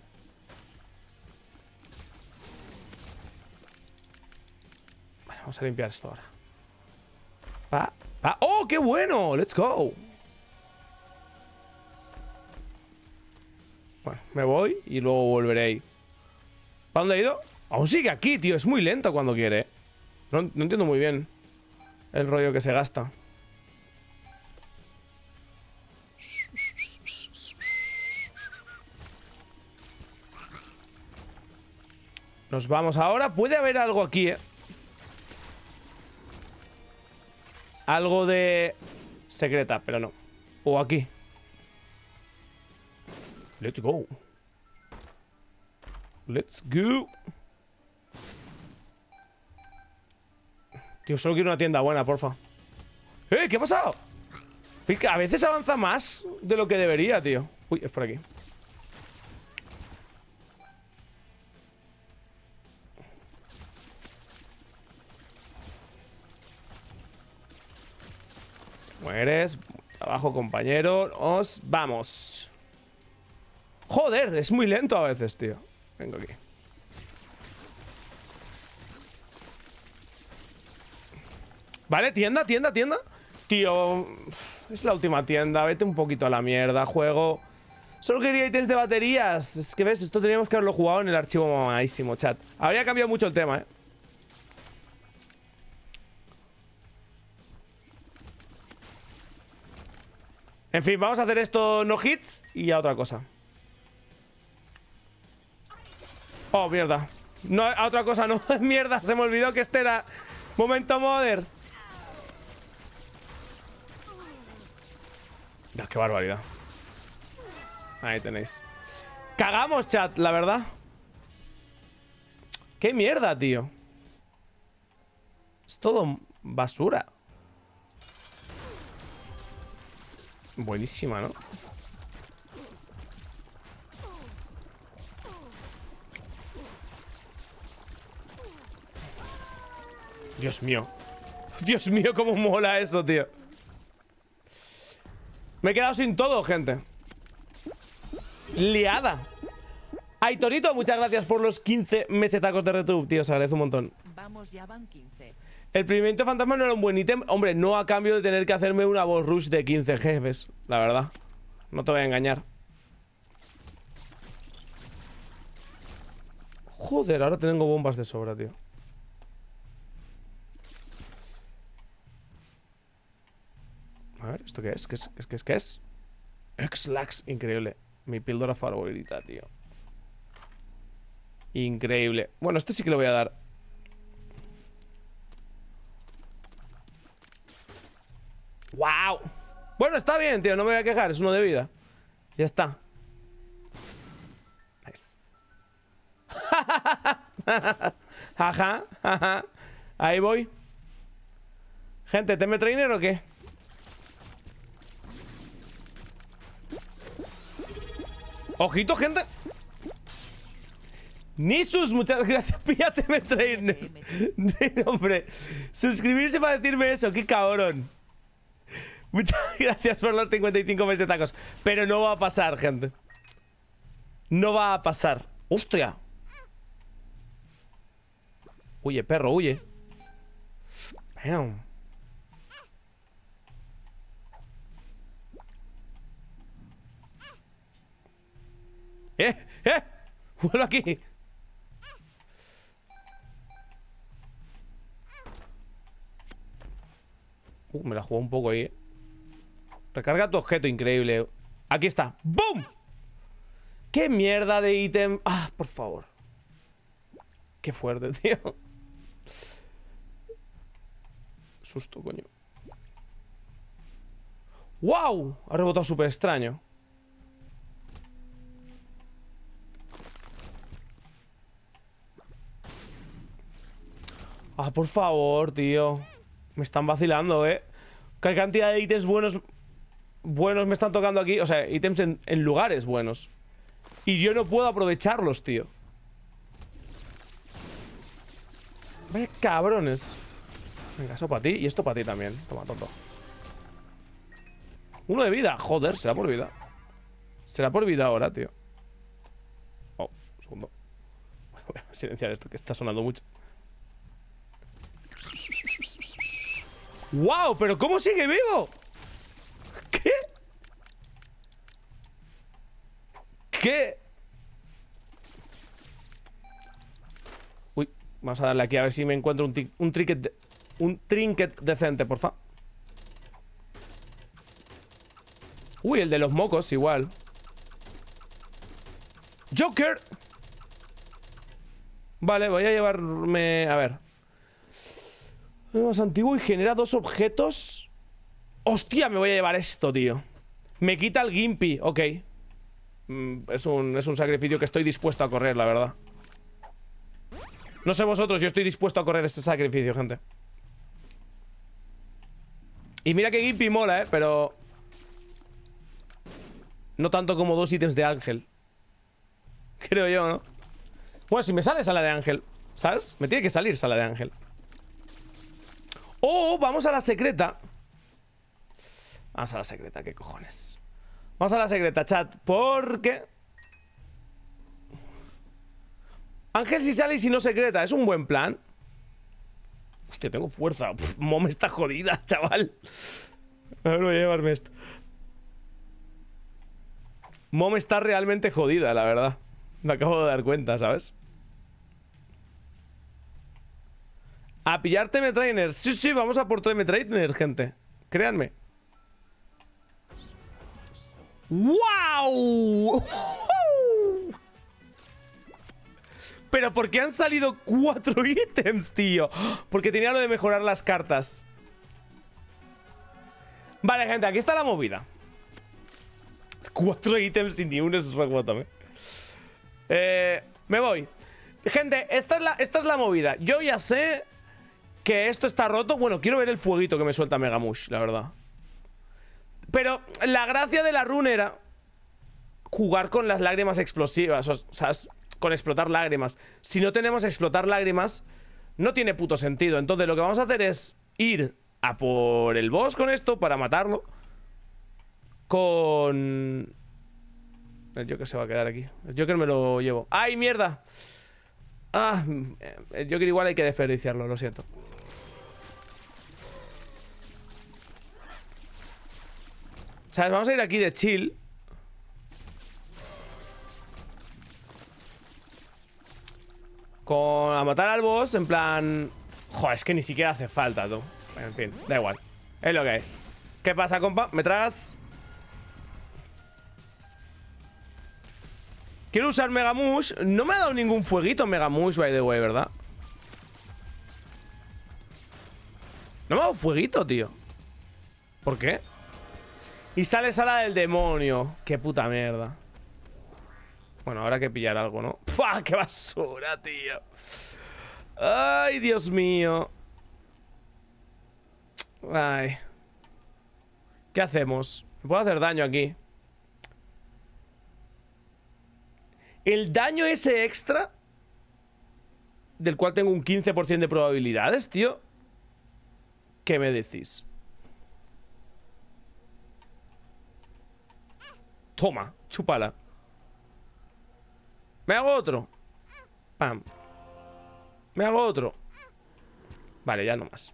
Vale, vamos a limpiar esto ahora. Pa, pa. ¡Oh, qué bueno! ¡Let's go! Bueno, me voy y luego volveré ahí. ¿Para dónde he ido? Aún sigue aquí, tío. Es muy lento cuando quiere. No, no entiendo muy bien el rollo que se gasta. Nos vamos ahora. Puede haber algo aquí, ¿eh? Algo de... secreta, pero no. O aquí. Let's go. Let's go. Tío, solo quiero una tienda buena, porfa. ¡Eh! ¿Qué ha pasado? A veces avanza más de lo que debería, tío. Uy, es por aquí. Mueres. Trabajo, compañero. Os vamos. Joder, es muy lento a veces, tío. Vengo aquí. Vale, tienda, tienda, tienda. Tío, es la última tienda. Vete un poquito a la mierda, juego. Solo quería ítems de baterías. Es que ves, esto teníamos que haberlo jugado en el archivo mamadísimo, chat. Habría cambiado mucho el tema, eh. En fin, vamos a hacer esto no hits y a otra cosa. Oh, mierda. No, a otra cosa no. Mierda, se me olvidó que este era momento modder. Ya, qué barbaridad. Ahí tenéis. Cagamos, chat, la verdad. Qué mierda, tío. Es todo basura. Buenísima, ¿no? Dios mío. Dios mío, cómo mola eso, tío. Me he quedado sin todo, gente. Liada. Aitorito, muchas gracias por los quince mesetacos de retube, tío. Se agradece un montón. Vamos, ya van quince. El pimiento fantasma no era un buen ítem. Hombre, no a cambio de tener que hacerme una boss rush de quince jefes. La verdad. No te voy a engañar. Joder, ahora tengo bombas de sobra, tío. A ver, ¿esto qué es? ¿Qué es? ¿Qué es? ¿Qué es? X-Lax, increíble. Mi píldora favorita, tío. Increíble. Bueno, este sí que lo voy a dar. ¡Wow! Bueno, está bien, tío. No me voy a quejar. Es uno de vida. Ya está. Nice. Ajá, ajá. Ahí voy. Gente, ¿teme trainer o qué? Ojito, gente. Nisus, muchas gracias. Píllate, me trainer. Hombre, suscribirse para decirme eso. Qué cabrón. Muchas gracias por los cincuenta y cinco meses de tacos. Pero no va a pasar, gente. No va a pasar. ¡Hostia! Huye, perro, huye. Damn. ¡Eh! ¡Eh! ¡Vuelvo aquí! Uh, me la jugó un poco ahí, eh. Recarga tu objeto, increíble. Aquí está. ¡Boom! ¡Qué mierda de ítem! ¡Ah, por favor! ¡Qué fuerte, tío! Susto, coño. ¡Wow! Ha rebotado súper extraño. Ah, por favor, tío. Me están vacilando, ¿eh? ¿Qué cantidad de ítems buenos Buenos me están tocando aquí? O sea, ítems en, en lugares buenos. Y yo no puedo aprovecharlos, tío. Vaya cabrones. Venga, eso para ti y esto para ti también. Toma, tonto. Uno de vida. Joder, será por vida. Será por vida ahora, tío. Oh, un segundo. Voy a silenciar esto que está sonando mucho. ¡Wow! ¿Pero cómo sigue vivo? ¿Qué? ¿Qué? Uy, vamos a darle aquí a ver si me encuentro un, un trinket de, un trinket decente, porfa. Uy, el de los mocos, igual. ¡Joker! Vale, voy a llevarme... A ver. Más antiguo y genera dos objetos. ¡Hostia! Me voy a llevar esto, tío. Me quita el Gimpy. Ok. Mm, es, un, es un sacrificio que estoy dispuesto a correr, la verdad. No sé vosotros, yo estoy dispuesto a correr este sacrificio, gente. Y mira que Gimpy mola, eh, pero... no tanto como dos ítems de ángel. Creo yo, ¿no? Bueno, si me sale sala de ángel, ¿sabes? Me tiene que salir sala de ángel. Oh, vamos a la secreta. Vamos a la secreta, ¿qué cojones? Vamos a la secreta, chat. Porque... ángel si sale y si no secreta. Es un buen plan. Hostia, tengo fuerza. Pff, Mom está jodida, chaval. A ver, voy a llevarme esto. Mom está realmente jodida, la verdad. Me acabo de dar cuenta, ¿sabes? A pillar Teme Trainer. Sí, sí, vamos a por Teme Trainer, gente. Créanme. ¡Wow! Pero ¿por qué han salido cuatro ítems, tío? Porque tenía lo de mejorar las cartas. Vale, gente, aquí está la movida. Cuatro ítems y ni uno es rebótame. Eh, me voy. Gente, esta es, la, esta es la movida. Yo ya sé que esto está roto. Bueno, quiero ver el fueguito que me suelta Megamush, la verdad. Pero la gracia de la run era jugar con las lágrimas explosivas. O sea, con explotar lágrimas. Si no tenemos explotar lágrimas, no tiene puto sentido. Entonces lo que vamos a hacer es ir a por el boss con esto para matarlo. Con... el Joker se va a quedar aquí. El Joker me lo llevo. ¡Ay, mierda! Ah, el Joker igual hay que desperdiciarlo, lo siento. ¿Sabes? Vamos a ir aquí de chill. Con... a matar al boss, en plan... Joder, es que ni siquiera hace falta, tú. En fin, da igual. Es lo que hay. ¿Qué pasa, compa? ¿Me tragas? Quiero usar Megamush. No me ha dado ningún fueguito Megamush, by the way, ¿verdad? No me ha dado fueguito, tío. ¿Por qué? Y sale Sala del Demonio. Qué puta mierda. Bueno, ahora hay que pillar algo, ¿no? ¡Pua! ¡Qué basura, tío! ¡Ay, Dios mío! Ay. ¿Qué hacemos? Me puedo hacer daño aquí. El daño ese extra, del cual tengo un quince por ciento de probabilidades, tío. ¿Qué me decís? Toma, chúpala. Me hago otro. Pam. Me hago otro. Vale, ya no más.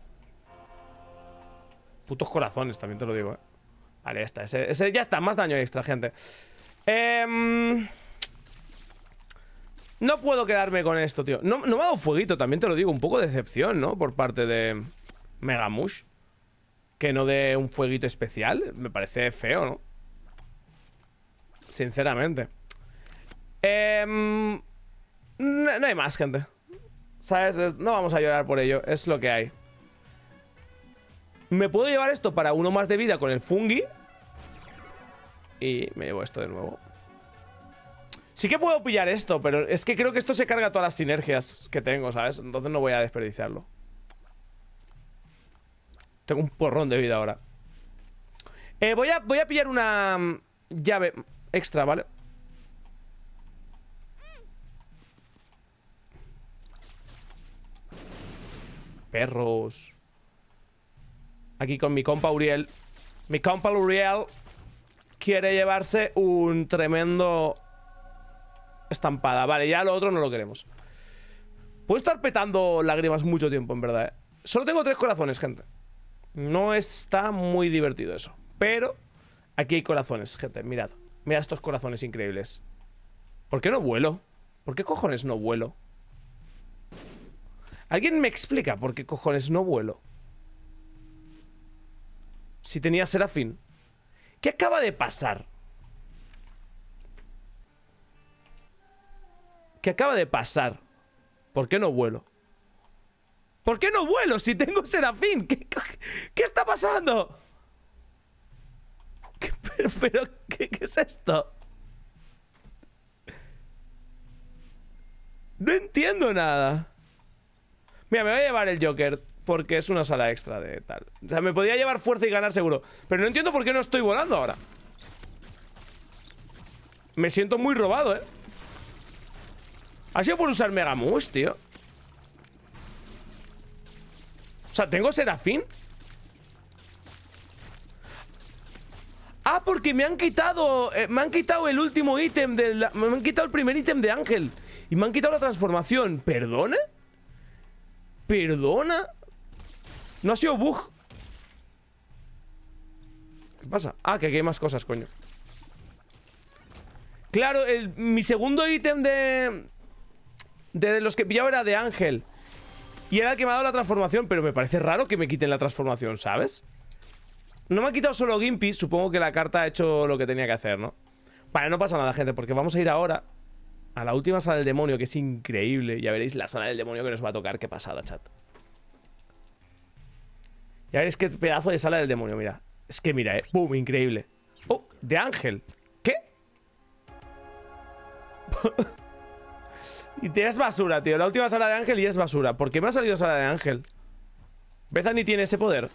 Putos corazones, también te lo digo, eh. Vale, ya está. Ese, ese ya está. Más daño extra, gente. Eh... No puedo quedarme con esto, tío. No, no me ha dado fueguito, también te lo digo. Un poco de decepción, ¿no? Por parte de Megamush. Que no dé un fueguito especial. Me parece feo, ¿no? Sinceramente. Eh, no, no hay más, gente. ¿Sabes? Es, no vamos a llorar por ello. Es lo que hay. Me puedo llevar esto para uno más de vida con el fungi. Y me llevo esto de nuevo. Sí que puedo pillar esto, pero es que creo que esto se carga todas las sinergias que tengo, ¿sabes? Entonces no voy a desperdiciarlo. Tengo un porrón de vida ahora. Eh, voy a, voy a pillar una um, llave extra, ¿vale? Perros. Aquí con mi compa Uriel. Mi compa Uriel quiere llevarse un tremendo... estampada. Vale, ya lo otro no lo queremos. Puedo estar petando lágrimas mucho tiempo, en verdad, ¿eh? Solo tengo tres corazones, gente. No está muy divertido eso. Pero aquí hay corazones, gente. Mirad. Mirad estos corazones increíbles. ¿Por qué no vuelo? ¿Por qué cojones no vuelo? ¿Alguien me explica por qué cojones no vuelo? Si tenía Serafín. ¿Qué acaba de pasar? ¿Qué acaba de pasar? ¿Por qué no vuelo? ¿Por qué no vuelo si tengo Serafín? ¿Qué, qué está pasando? ¿Qué, pero, pero ¿qué, ¿qué es esto? No entiendo nada. Mira, me voy a llevar el Joker porque es una sala extra de tal. O sea, me podría llevar fuerza y ganar seguro. Pero no entiendo por qué no estoy volando ahora. Me siento muy robado, ¿eh? Ha sido por usar Megamush, tío. O sea, ¿tengo Serafín? Ah, porque me han quitado eh, Me han quitado el último ítem del... Me han quitado el primer ítem de Ángel. Y me han quitado la transformación. ¿Perdona? ¿Perdona? No ha sido bug. ¿Qué pasa? Ah, que aquí hay más cosas, coño. Claro, el, mi segundo ítem de... De los que pillaba era de Ángel. Y era el que me ha dado la transformación. Pero me parece raro que me quiten la transformación, ¿sabes? No me ha quitado solo Gimpy. Supongo que la carta ha hecho lo que tenía que hacer, ¿no? Vale, no pasa nada, gente, porque vamos a ir ahora a la última sala del demonio, que es increíble. Ya veréis la sala del demonio que nos va a tocar. Qué pasada, chat. Ya veréis qué pedazo de sala del demonio, mira. Es que mira, eh, boom, increíble. Oh, de Ángel. ¿Qué? Y te es basura, tío. La última sala de Ángel y es basura. ¿Por qué me ha salido sala de Ángel? Bethany tiene ese poder.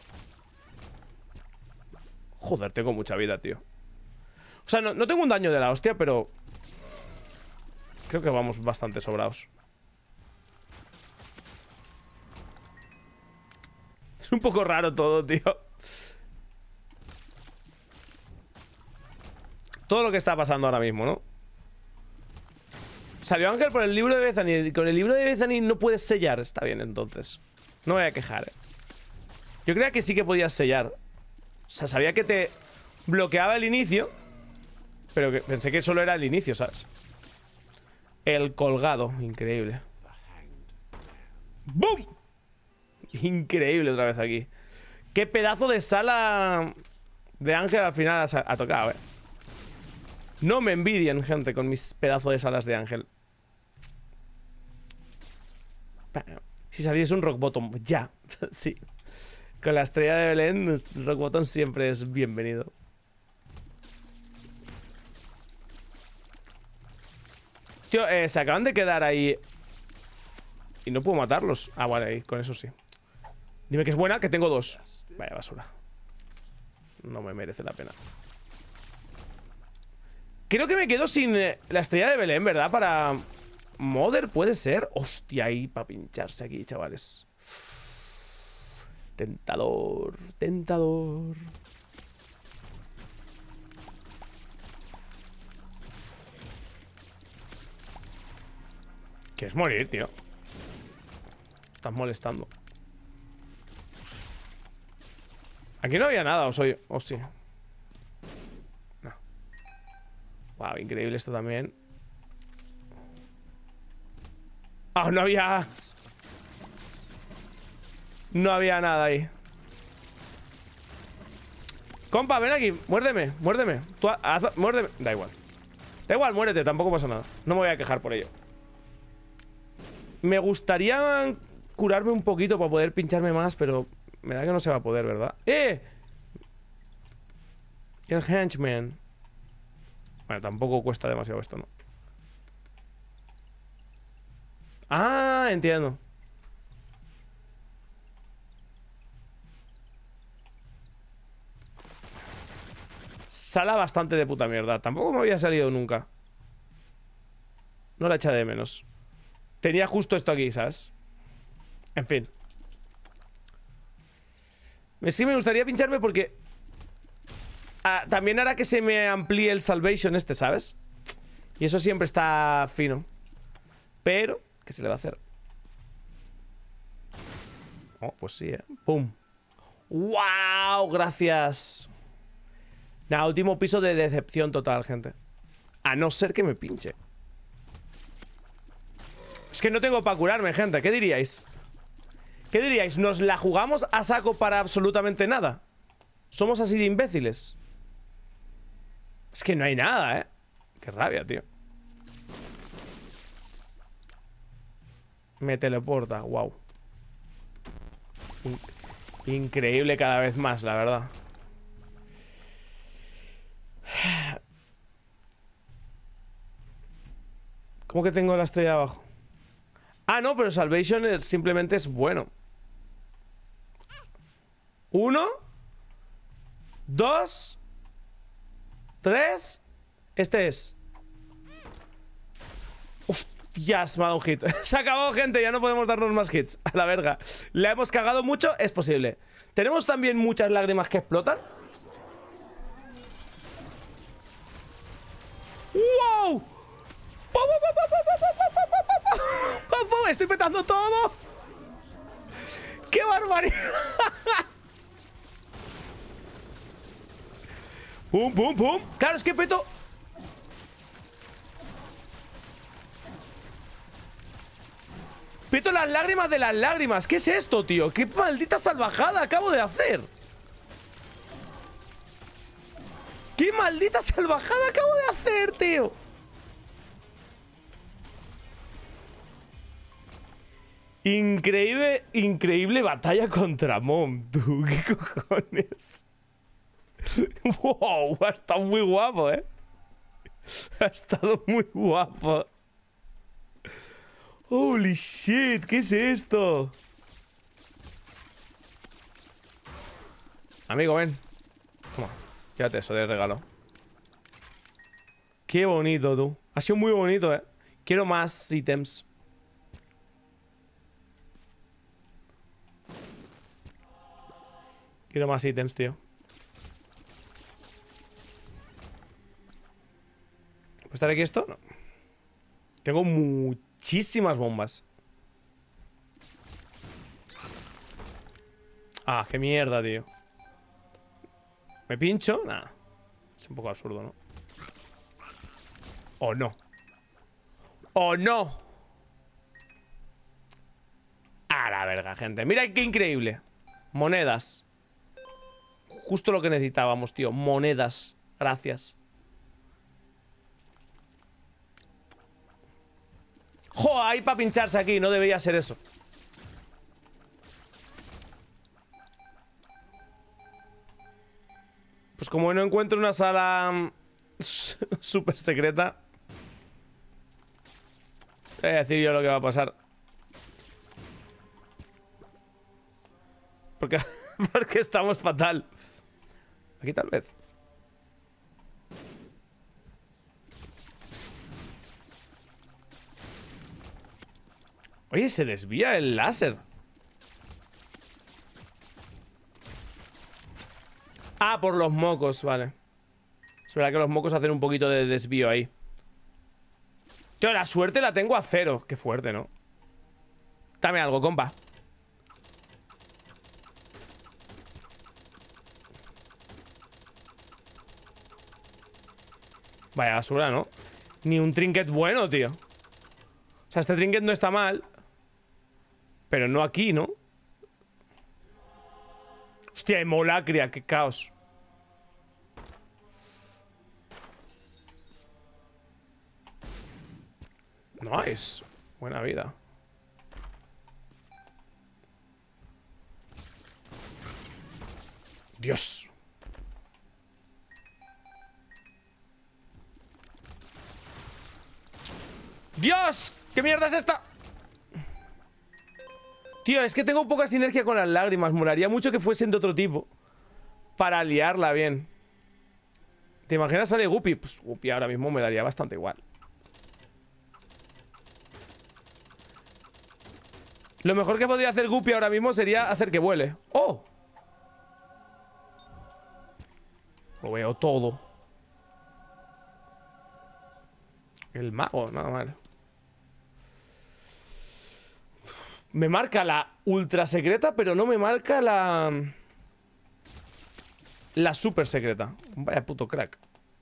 Joder, tengo mucha vida, tío. O sea, no, no tengo un daño de la hostia, pero creo que vamos bastante sobrados. Es un poco raro todo, tío. Todo lo que está pasando ahora mismo, ¿no? Salió Ángel por el libro de Bethany. Con el libro de Bethany no puedes sellar. Está bien, entonces. No me voy a quejar, eh. Yo creía que sí que podías sellar. O sea, sabía que te bloqueaba el inicio, pero que pensé que solo era el inicio, ¿sabes? El colgado, increíble. ¡Bum! Increíble otra vez aquí. Qué pedazo de sala de Ángel al final ha, ha tocado, eh. No me envidien, gente, con mis pedazos de alas de ángel. Si saliese un rock bottom, ya. Sí. Con la estrella de Belén, el rock bottom siempre es bienvenido. Tío, eh, se acaban de quedar ahí. Y no puedo matarlos. Ah, vale, ahí, con eso sí. Dime que es buena, que tengo dos. Vaya basura. No me merece la pena. Creo que me quedo sin eh, la estrella de Belén, ¿verdad? Para Mother, puede ser. Hostia, ahí para pincharse aquí, chavales. Tentador, tentador. ¿Quieres morir, tío? Estás molestando. Aquí no había nada, o soy... O sí. No. Wow, increíble esto también. Ah, no había... No había nada ahí. Compa, ven aquí, muérdeme, muérdeme. Tú haz, muérdeme. Da igual. Da igual, muérete, tampoco pasa nada. No me voy a quejar por ello. Me gustaría curarme un poquito para poder pincharme más, pero me da que no se va a poder, ¿verdad? ¡Eh! El henchman. Bueno, tampoco cuesta demasiado esto, ¿no? Ah, entiendo. Sala bastante de puta mierda. Tampoco me había salido nunca. No la echa de menos. Tenía justo esto aquí, ¿sabes? En fin. Sí me gustaría pincharme porque ah, también hará que se me amplíe el salvation este, ¿sabes? Y eso siempre está fino. Pero, ¿qué se le va a hacer? Oh, pues sí, ¿eh? ¡Pum! ¡Wow! Gracias. Nada, último piso de decepción total, gente. A no ser que me pinche. Es que no tengo para curarme, gente. ¿Qué diríais? ¿Qué diríais? ¿Nos la jugamos a saco para absolutamente nada? ¿Somos así de imbéciles? Es que no hay nada, ¿eh? Qué rabia, tío. Me teleporta, wow. In- Increíble cada vez más, la verdad. ¿Cómo que tengo la estrella abajo? Ah, no, pero Salvation es, simplemente es bueno. Uno. Dos. Tres. Este es. Hostias, me ha dado un hit. Se ha acabado, gente, ya no podemos darnos más hits. A la verga. La hemos cagado mucho, es posible. Tenemos también muchas lágrimas que explotan. ¡Wow! ¡Estoy petando todo! ¡Qué barbaridad! ¡Pum, pum, pum! Claro, es que peto... Peto las lágrimas de las lágrimas. ¿Qué es esto, tío? ¡Qué maldita salvajada acabo de hacer! ¡Qué maldita salvajada acabo de hacer, tío! Increíble, increíble batalla contra Mom, tú. ¿Qué cojones? Wow, ha estado muy guapo, ¿eh? Ha estado muy guapo. Holy shit, ¿qué es esto? Amigo, ven. Toma, fíjate eso de regalo. Qué bonito, tú. Ha sido muy bonito, ¿eh? Quiero más ítems. Quiero más ítems, tío. ¿Puede estar aquí esto? No. Tengo muchísimas bombas. Ah, qué mierda, tío. ¿Me pincho? Nah. Es un poco absurdo, ¿no? ¡Oh, no! ¡Oh, no! A la verga, gente. Mira qué increíble. Monedas. Justo lo que necesitábamos, tío. Monedas. Gracias. ¡Jo! Hay para pincharse aquí. No debería ser eso. Pues como no encuentro una sala súper secreta, voy a decir yo lo que va a pasar. Porque, porque estamos fatal. Aquí tal vez. Oye, se desvía el láser. Ah, por los mocos, vale. Es verdad que los mocos hacen un poquito de desvío ahí. Tío, la suerte la tengo a cero. Qué fuerte, ¿no? Dame algo, compa. Vaya basura, ¿no? Ni un trinket bueno, tío. O sea, este trinket no está mal. Pero no aquí, ¿no? Hostia, hemolacria, qué caos. Nice. Buena vida. Dios. ¡Dios! ¿Qué mierda es esta? Tío, es que tengo poca sinergia con las lágrimas. Molaría mucho que fuesen de otro tipo para liarla bien. ¿Te imaginas sale Guppy? Pues Guppy ahora mismo me daría bastante igual. Lo mejor que podría hacer Guppy ahora mismo sería hacer que vuele. ¡Oh! Lo veo todo. El mago, nada mal. Me marca la ultra secreta, pero no me marca la... La super secreta. Vaya puto crack.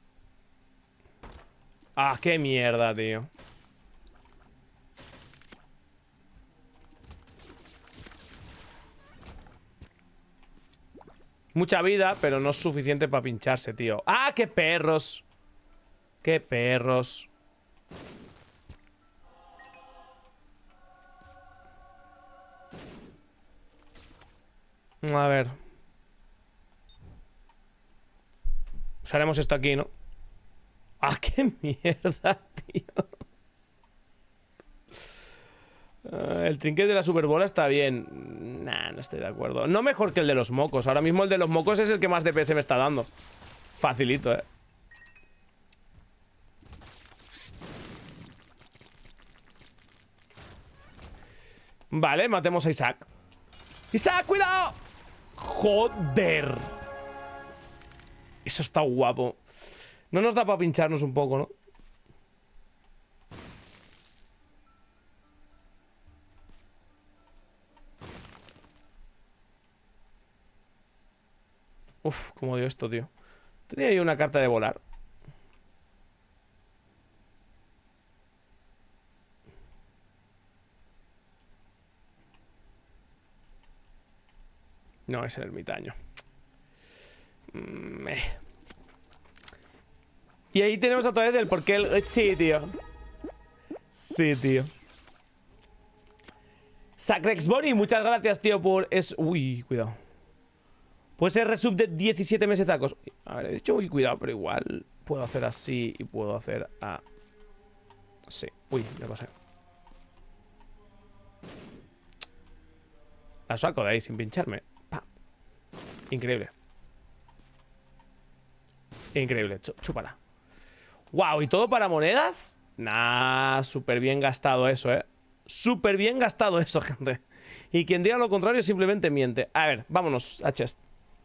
Ah, qué mierda, tío. Mucha vida, pero no es suficiente para pincharse, tío. ¡Ah, qué perros! ¡Qué perros! A ver. Pues haremos esto aquí, ¿no? ¡Ah, qué mierda, tío! Uh, el trinquete de la superbola está bien. Nah, no estoy de acuerdo. No mejor que el de los mocos. Ahora mismo el de los mocos es el que más D P S me está dando. Facilito, eh. Vale, matemos a Isaac. ¡Isaac, cuidado! ¡Joder! Eso está guapo. No nos da para pincharnos un poco, ¿no? Uf, cómo dio esto, tío. Tenía ahí una carta de volar. No, es el ermitaño. Mm, eh. Y ahí tenemos otra vez el por qué el... Sí, tío. Sí, tío. Sacrex Bonnie, muchas gracias, tío, por... Es... Uy, cuidado. Puede ser resub de diecisiete mesecacos. A ver, he dicho uy, cuidado, pero igual puedo hacer así y puedo hacer a... Sí. Uy, me pasé. La saco de ahí sin pincharme. ¡Pam! Increíble. Increíble. Chúpala. ¡Wow! ¿Y todo para monedas? Nah, súper bien gastado eso, ¿eh? Súper bien gastado eso, gente. Y quien diga lo contrario simplemente miente. A ver, vámonos a chest.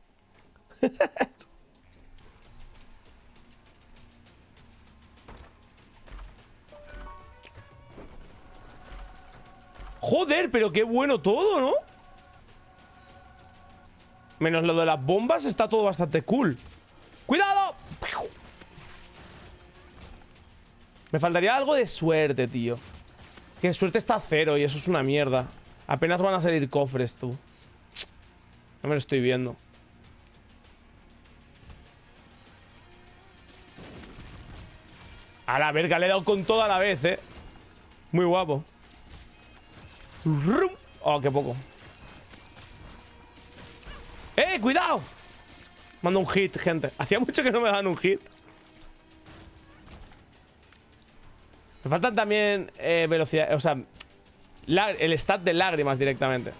Joder, pero qué bueno todo, ¿no? Menos lo de las bombas, está todo bastante cool. ¡Cuidado! Me faltaría algo de suerte, tío. Que suerte está a cero y eso es una mierda. Apenas van a salir cofres, tú. No me lo estoy viendo. A la verga, le he dado con toda la vez, eh. Muy guapo. Oh, qué poco. ¡Eh, cuidado! Mando un hit, gente. Hacía mucho que no me daban un hit. Me faltan también eh, velocidad. O sea, el stat de lágrimas directamente.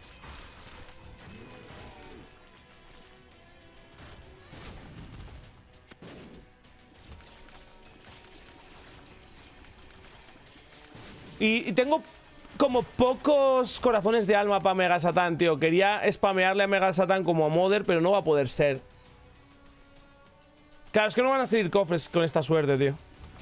Y, y tengo como pocos corazones de alma para Mega Satan, tío. Quería spamearle a Mega Satan como a Mother, pero no va a poder ser. Claro, es que no van a salir cofres con esta suerte, tío.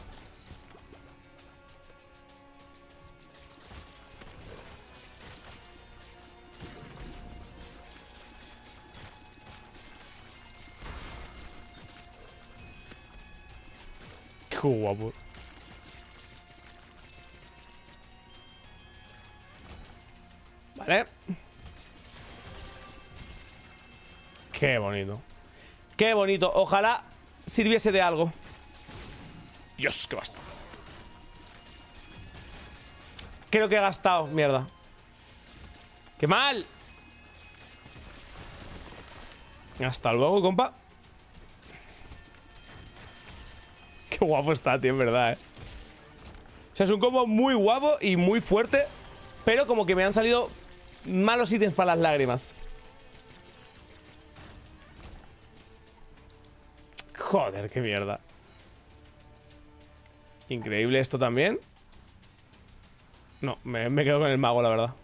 Qué guapo. Vale. Qué bonito. Qué bonito. Ojalá sirviese de algo. Dios, qué basta. Creo que he gastado. Mierda. ¡Qué mal! Hasta luego, compa. Qué guapo está, tío, en verdad, eh. O sea, es un combo muy guapo y muy fuerte. Pero como que me han salido malos ítems para las lágrimas. Joder, qué mierda. Increíble esto también. No, me, me quedo con el mago, la verdad.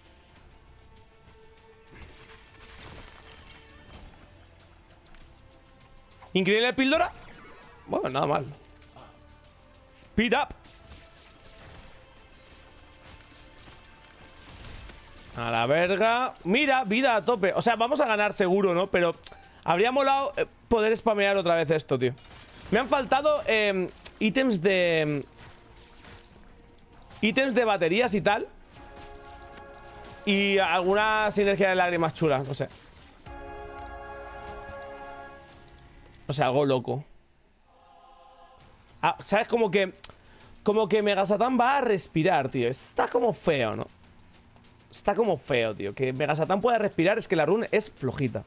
Increíble píldora. Bueno, nada mal. Speed up. A la verga. Mira, vida a tope. O sea, vamos a ganar seguro, ¿no? Pero habría molado eh, poder spamear otra vez esto, tío. Me han faltado eh, ítems de... Ítems de baterías y tal. Y alguna sinergia de lágrimas chulas, no sé. O sea, algo loco. Ah, ¿sabes? Como que... Como que Mega Satan va a respirar, tío. Está como feo, ¿no? Está como feo, tío. Que Mega Satan pueda respirar es que la rune es flojita.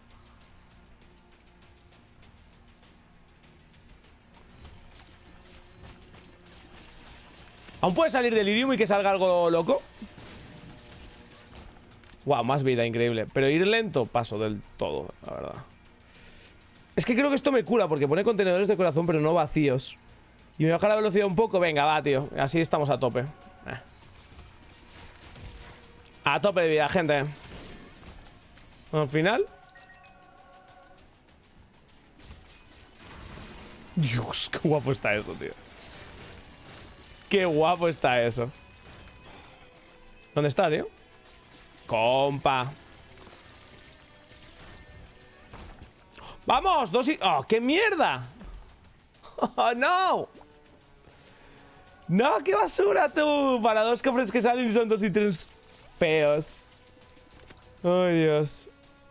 ¿Aún puede salir Delirium y que salga algo loco? Wow, más vida, increíble. Pero ir lento, paso del todo, la verdad. Es que creo que esto me cura porque pone contenedores de corazón pero no vacíos. Y me baja la velocidad un poco. Venga, va, tío. Así estamos a tope. Eh. A tope de vida, gente. Al final. Dios, qué guapo está eso, tío. Qué guapo está eso. ¿Dónde está, tío? Compa. ¡Vamos! Dos y... ¡Oh, qué mierda! ¡Oh, no! ¡No, qué basura, tú! Para dos cofres que salen son dos ítems feos. ¡Ay, Dios!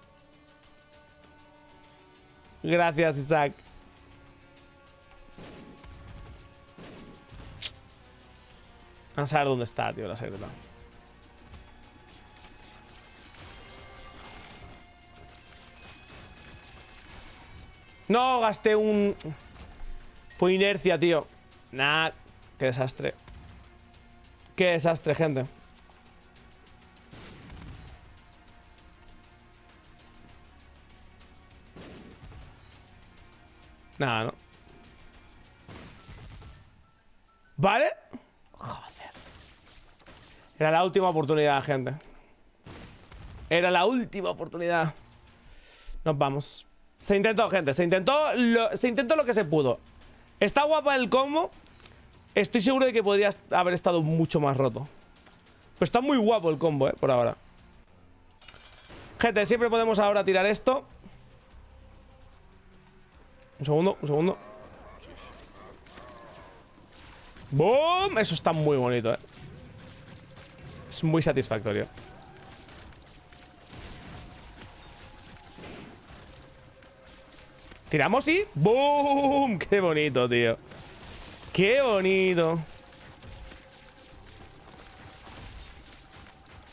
Gracias, Isaac. A saber dónde está, tío, la secreta. No, gasté un... Fue inercia, tío. Nah, qué desastre. Qué desastre, gente. Nada, ¿no? ¿Vale? Joder. Era la última oportunidad, gente. Era la última oportunidad. Nos vamos. Se intentó, gente. Se intentó lo, se intentó lo que se pudo. Está guapa el combo. Estoy seguro de que podría haber estado mucho más roto. Pero está muy guapo el combo, eh, por ahora. Gente, siempre podemos ahora tirar esto. Un segundo, un segundo. ¡Boom! Eso está muy bonito, eh. Es muy satisfactorio. Tiramos y... ¡Boom! ¡Qué bonito, tío! ¡Qué bonito!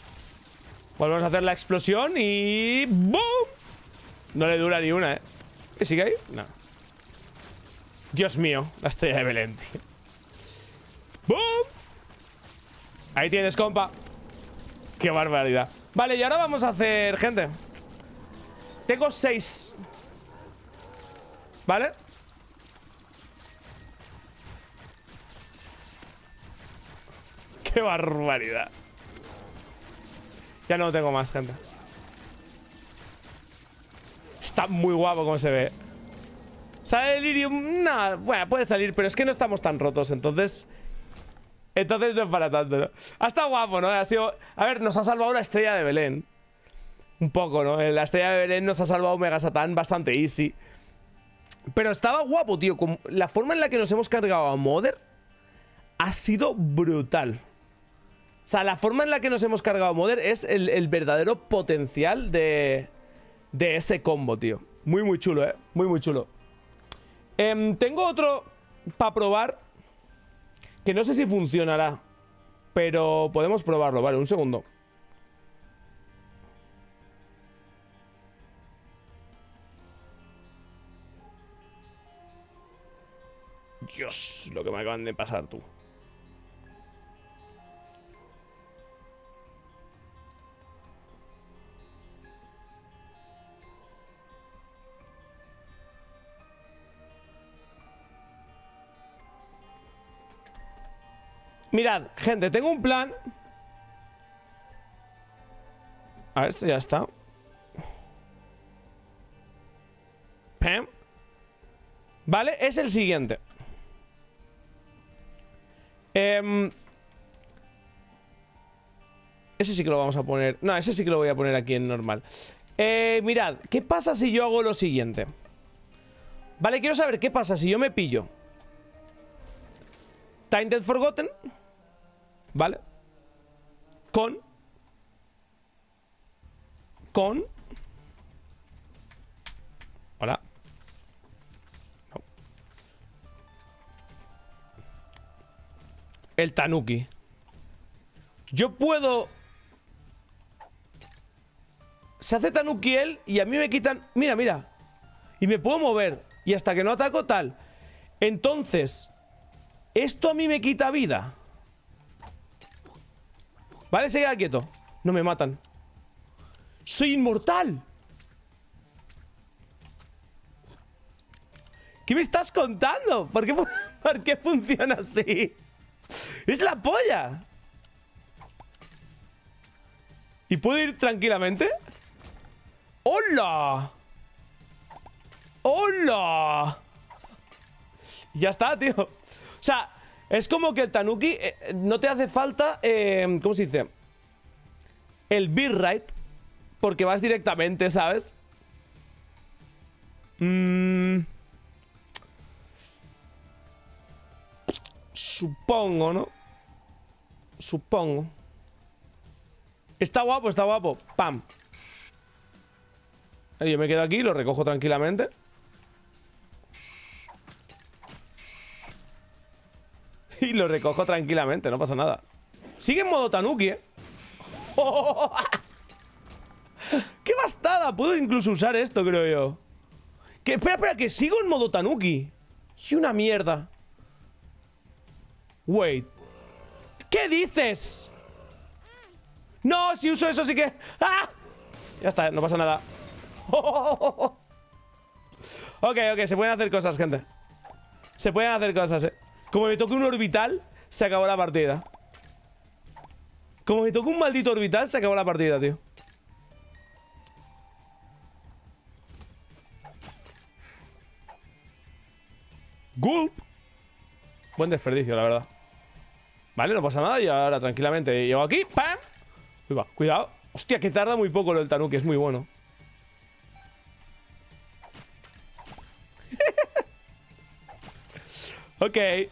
Volvemos a hacer la explosión y... ¡boom! No le dura ni una, ¿eh? ¿Y sigue ahí? No. Dios mío, la estrella de Belén, tío. ¡Boom! Ahí tienes, compa. ¡Qué barbaridad! Vale, y ahora vamos a hacer, gente. Tengo seis. ¿Vale? ¡Qué barbaridad! Ya no tengo más, gente. Está muy guapo como se ve. ¿Sale el Irium? No, bueno, puede salir, pero es que no estamos tan rotos, entonces... Entonces no es para tanto, ¿no? Ha estado guapo, ¿no? Ha sido... A ver, nos ha salvado la estrella de Belén. Un poco, ¿no? La estrella de Belén nos ha salvado Mega Satán bastante easy. Pero estaba guapo, tío. La forma en la que nos hemos cargado a Mother ha sido brutal. O sea, la forma en la que nos hemos cargado a Mother es el, el verdadero potencial de, de ese combo, tío. Muy, muy chulo, ¿eh? Muy, muy chulo. Eh, tengo otro para probar que no sé si funcionará, pero podemos probarlo. Vale, un segundo. Dios, lo que me acaban de pasar, tú. Mirad, gente, tengo un plan. A ver, esto ya está. Pam. Vale, es el siguiente. Eh, ese sí que lo vamos a poner. No, ese sí que lo voy a poner aquí en normal. Eh, mirad, ¿qué pasa si yo hago lo siguiente? Vale, quiero saber qué pasa si yo me pillo Tainted Forgotten, ¿vale? Con Con Hola. No. El Tanuki. Yo puedo... Se hace Tanuki él y a mí me quitan... Mira, mira. Y me puedo mover. Y hasta que no ataco tal. Entonces... Esto a mí me quita vida. Vale, se queda quieto. No me matan. ¡Soy inmortal! ¿Qué me estás contando? ¿Por qué, ¿Por qué funciona así? ¡Es la polla! ¿Y puedo ir tranquilamente? ¡Hola! ¡Hola! Ya está, tío. O sea, es como que el Tanuki eh, no te hace falta, eh, ¿cómo se dice? El Beat porque vas directamente, ¿sabes? Mm, supongo, ¿no? Supongo. Está guapo, está guapo. ¡Pam! Yo me quedo aquí, lo recojo tranquilamente. Y lo recojo tranquilamente, no pasa nada. Sigue en modo Tanuki, ¿eh? ¡Oh! ¡Qué bastada! Puedo incluso usar esto, creo yo. Que, espera, espera, que sigo en modo Tanuki. Y una mierda. Wait. ¿Qué dices? No, si uso eso sí que... ¡Ah! Ya está, no pasa nada. ¡Oh! Ok, ok, se pueden hacer cosas, gente. Se pueden hacer cosas, eh. Como me toque un orbital, se acabó la partida. Como me toque un maldito orbital, se acabó la partida, tío. Gulp. Buen desperdicio, la verdad. Vale, no pasa nada y ahora tranquilamente llego aquí. ¡Pam! Uy, va, cuidado. Hostia, que tarda muy poco lo del Tanuki, es muy bueno. Ok.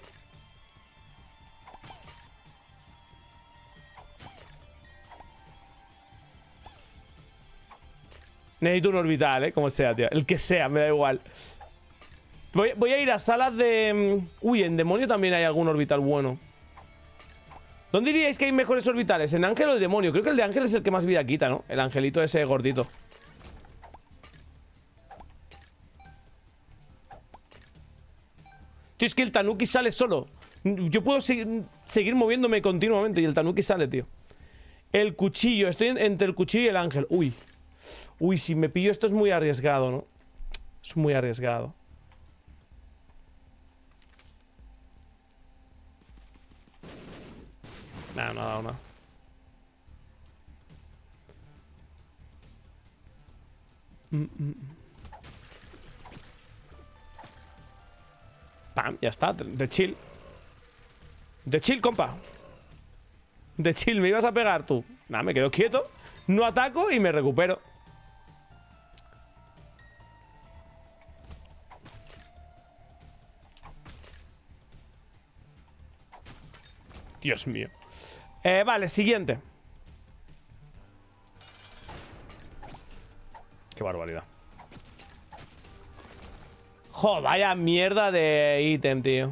Necesito un orbital, eh, como sea, tío. El que sea, me da igual. Voy, voy a ir a salas de... Uy, en demonio también hay algún orbital bueno. ¿Dónde diríais que hay mejores orbitales? ¿En ángel o el demonio? Creo que el de ángel es el que más vida quita, ¿no? El angelito ese gordito. Tío, es que el Tanuki sale solo. Yo puedo seguir, seguir moviéndome continuamente y el Tanuki sale, tío. El cuchillo. Estoy entre el cuchillo y el ángel. Uy. Uy, si me pillo esto es muy arriesgado, ¿no? Es muy arriesgado. No, no ha dado nada. Mm, mm. Pam, ya está. De chill. De chill, compa. De chill, me ibas a pegar tú. Nada, me quedo quieto. No ataco y me recupero. Dios mío. Eh, vale, siguiente. Qué barbaridad. Joder, vaya mierda de ítem, tío.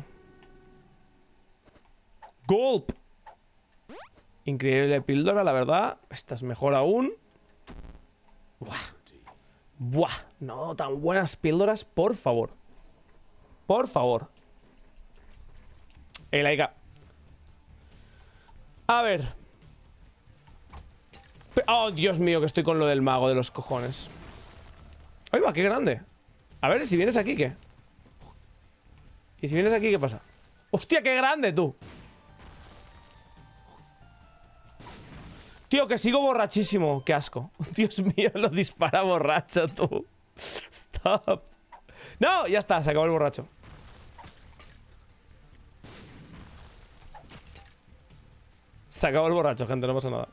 Gulp. Increíble píldora, la verdad. Esta es mejor aún. Buah. Buah. No, tan buenas píldoras, por favor. Por favor. El Aika. A ver. Oh, Dios mío, que estoy con lo del mago de los cojones. ¡Ay, va, qué grande! A ver, si vienes aquí, ¿qué? ¿Y si vienes aquí, qué pasa? ¡Hostia, qué grande, tú! Tío, que sigo borrachísimo. Qué asco. Dios mío, lo dispara borracho, tú. Stop. No, ya está, se acabó el borracho. Se acabó el borracho, gente, no pasa nada.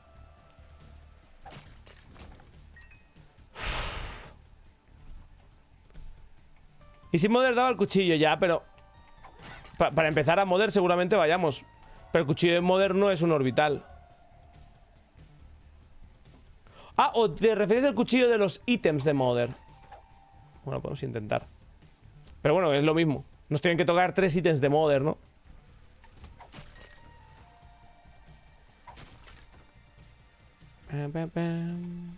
Y si Mother daba el cuchillo ya, pero... Pa para empezar a Mother seguramente vayamos. Pero el cuchillo de Mother no es un orbital. Ah, o te refieres al cuchillo de los ítems de Mother. Bueno, podemos intentar. Pero bueno, es lo mismo. Nos tienen que tocar tres ítems de Mother, ¿no? Pam, pam, pam.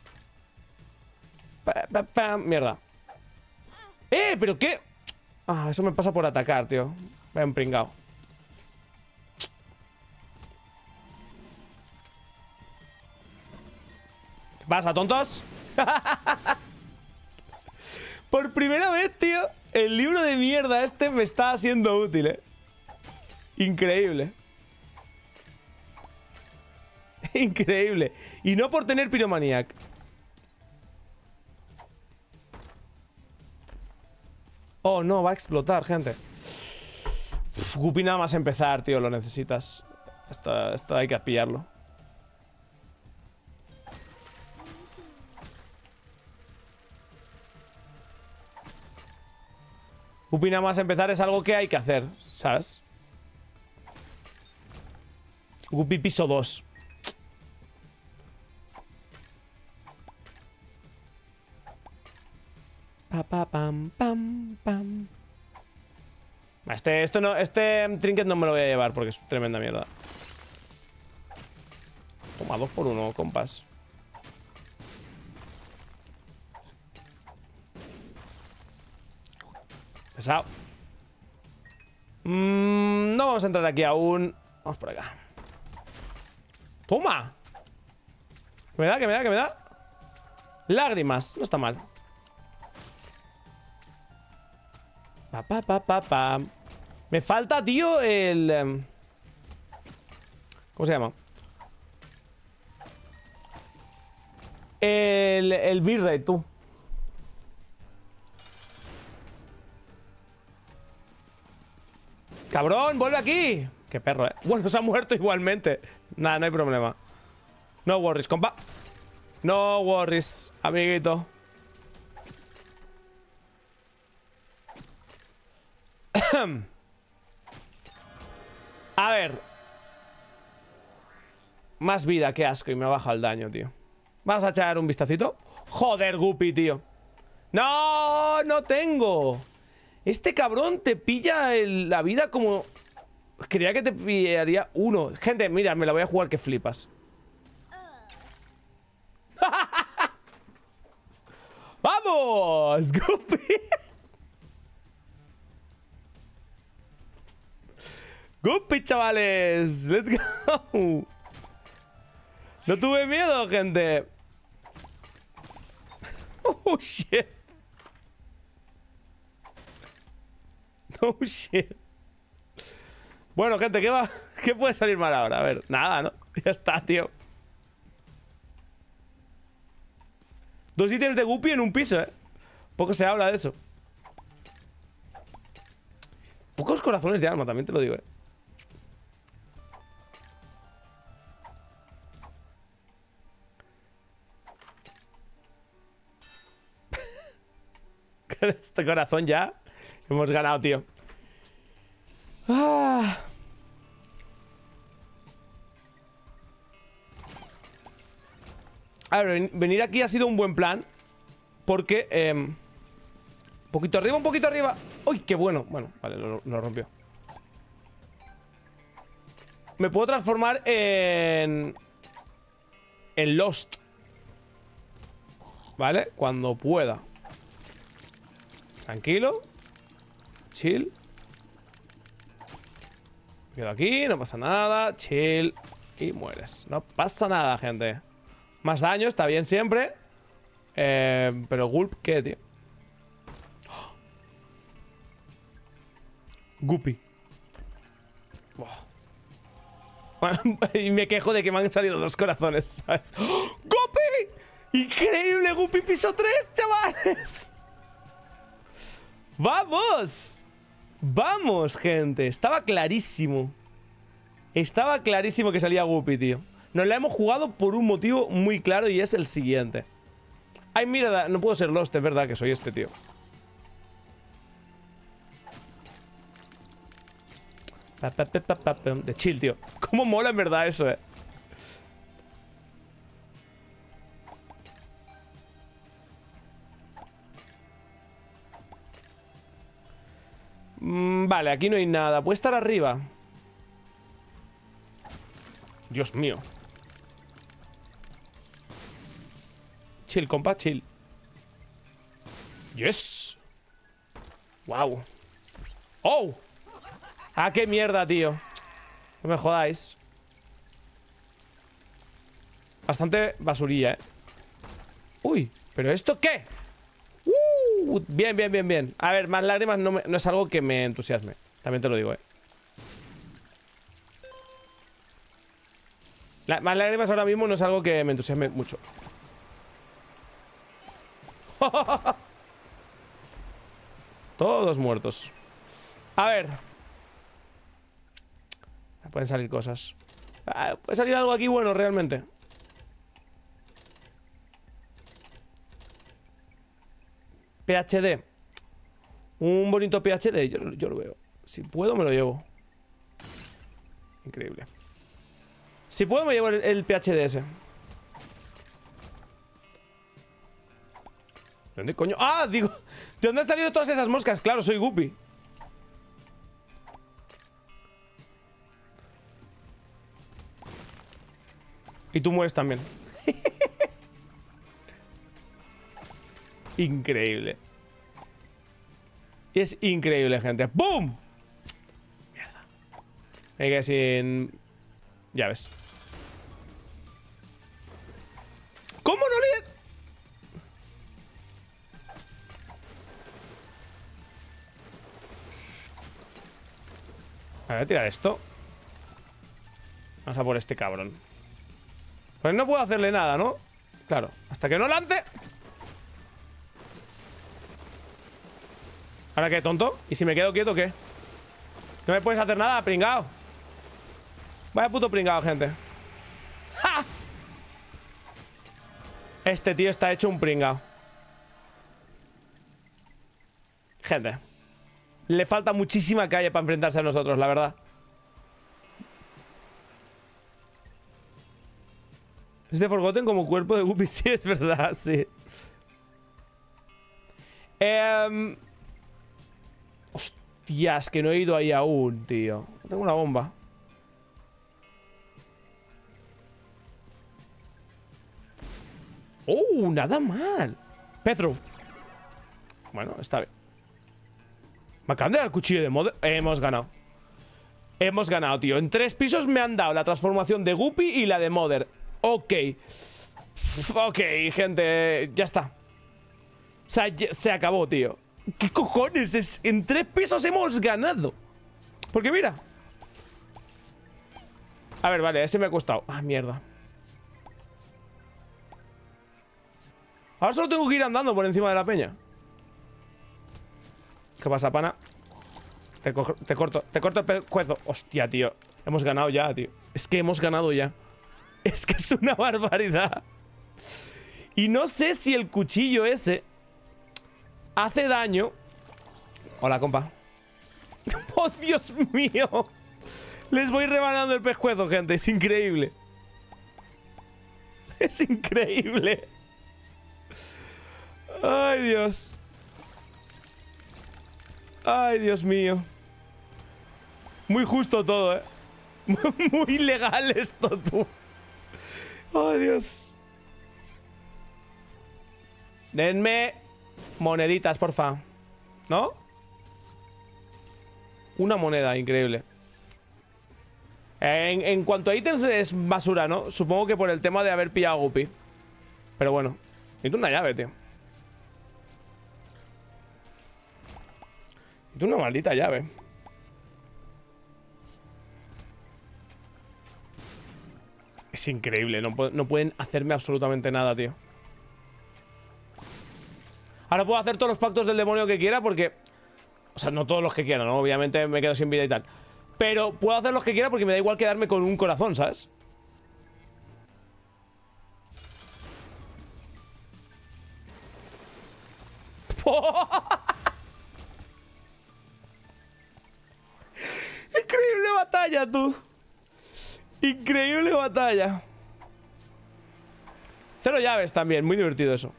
Pam, pam, pam. Mierda. ¡Eh! ¿Pero qué? Ah, eso me pasa por atacar, tío. Ven, pringao. ¿Qué pasa, tontos? Por primera vez, tío, el libro de mierda este me está siendo útil, eh. Increíble. Increíble. Y no por tener Pyromaniac. Oh, no, va a explotar, gente. Uf, Guppy nada más empezar, tío, lo necesitas. Esto, esto hay que pillarlo. Guppy nada más empezar es algo que hay que hacer, ¿sabes? Guppy piso dos. Pa, pa, pam, pam, pam. Este, esto no, este trinket no me lo voy a llevar porque es tremenda mierda. Toma, dos por uno, compas. Pesado. Mm, no vamos a entrar aquí aún. Vamos por acá. ¡Toma! ¿Qué me da? ¿Qué me da? ¿Qué me da? Lágrimas. No está mal. Pa, pa, pa, pa, pa. Me falta, tío, el... Um, ¿cómo se llama? El... El bitrate, tú. ¡Cabrón! ¡Vuelve aquí! ¡Qué perro, eh! Bueno, se ha muerto igualmente. Nada, no hay problema. No worries, compa. No worries, amiguito. A ver. Más vida, qué asco. Y me ha bajado el daño, tío. Vamos a echar un vistacito. Joder, Guppy, tío. ¡No! ¡No tengo! Este cabrón te pilla el, la vida como... Creía que te pillaría uno. Gente, mira, me la voy a jugar que flipas. ¡Vamos! ¡Guppy! ¡Guppy, chavales! ¡Let's go! No tuve miedo, gente. Oh, shit. Oh, shit. Bueno, gente, ¿qué va? ¿Qué puede salir mal ahora? A ver, nada, ¿no? Ya está, tío. Dos ítems de Guppy en un piso, ¿eh? Poco se habla de eso. Pocos corazones de arma, también te lo digo, ¿eh? Con este corazón ya hemos ganado, tío. Ah. A ver, venir aquí ha sido un buen plan. Porque eh, un poquito arriba, un poquito arriba. ¡Uy, qué bueno! Bueno, vale, lo, lo rompió. Me puedo transformar en... En Lost. ¿Vale? Cuando pueda. Tranquilo. Chill. Me quedo aquí, no pasa nada. Chill. Y mueres. No pasa nada, gente. Más daño, está bien siempre. Eh, pero Gulp, ¿qué, tío? Guppy. Wow. Bueno, y me quejo de que me han salido dos corazones, ¿sabes? ¡Oh! ¡Guppy! ¡Increíble! ¡Guppy piso tres, chavales! ¡Vamos! ¡Vamos, gente! Estaba clarísimo. Estaba clarísimo que salía Guppy, tío. Nos la hemos jugado por un motivo muy claro y es el siguiente. Ay, mira, no puedo ser Lost, es verdad que soy este, tío. De chill, tío. Cómo mola en verdad eso, eh. Mm, vale, aquí no hay nada. ¿Puede estar arriba? Dios mío. Chill, compa, chill. Yes. Wow. Oh. Ah, qué mierda, tío. No me jodáis. Bastante basurilla, eh. Uy, ¿pero esto qué? Uh, bien, bien, bien, bien. A ver, más lágrimas no, me, no es algo que me entusiasme. También te lo digo, eh. La, más lágrimas ahora mismo no es algo que me entusiasme mucho. Todos muertos. A ver. Pueden salir cosas. Ah, puede salir algo aquí bueno, realmente. P H D. Un bonito P H D. Yo, yo lo veo. Si puedo, me lo llevo. Increíble. Si puedo, me llevo el, el P H D ese. ¿De dónde coño? ¡Ah! Digo, ¿de dónde han salido todas esas moscas? Claro, soy Guppy. Y tú mueres también. Increíble. Es increíble, gente. ¡Bum! Mierda. Me quedé sin... Ya ves. ¿Cómo no le...? A ver, tirar esto. Vamos a por este cabrón. Pues no puedo hacerle nada, ¿no? Claro, hasta que no lance. ¿Ahora qué, tonto? ¿Y si me quedo quieto, qué? No me puedes hacer nada, pringao. Vaya puto pringao, gente. ¡Ja! Este tío está hecho un pringao. Gente, le falta muchísima calle para enfrentarse a nosotros, la verdad. Es de Forgotten como cuerpo de Guppy. Sí, es verdad, sí. Eh... Hostias, que no he ido ahí aún, tío. Tengo una bomba. ¡Oh! Nada mal. Petro. Bueno, está bien. Me acaban de dar el cuchillo de Mother. Hemos ganado. Hemos ganado, tío. En tres pisos me han dado la transformación de Guppy y la de Mother. Ok. Ok, gente. Ya está. Se, se acabó, tío. ¿Qué cojones? Es, en tres pisos hemos ganado. Porque mira. A ver, vale, ese me ha costado. Ah, mierda. Ahora solo tengo que ir andando por encima de la peña. ¿Qué pasa, pana? Te, te corto, te corto el pescuezo. Hostia, tío. Hemos ganado ya, tío. Es que hemos ganado ya. Es que es una barbaridad. Y no sé si el cuchillo ese hace daño. Hola, compa. ¡Oh, Dios mío! Les voy rebanando el pescuezo, gente. Es increíble. Es increíble. Ay, Dios. Ay, Dios mío. Muy justo todo, ¿eh? Muy legal esto, tú. Ay, Dios. Denme moneditas, porfa. ¿No? Una moneda, increíble. En, en cuanto a ítems es basura, ¿no? Supongo que por el tema de haber pillado a Guppy. Pero bueno. Necesito una llave, tío. Necesito una maldita llave. Es increíble. No, no pueden hacerme absolutamente nada, tío. Ahora puedo hacer todos los pactos del demonio que quiera porque... O sea, no todos los que quiera, ¿no? Obviamente me quedo sin vida y tal. Pero puedo hacer los que quiera porque me da igual quedarme con un corazón, ¿sabes? Increíble batalla, tú. Increíble batalla. Cero llaves también, muy divertido eso.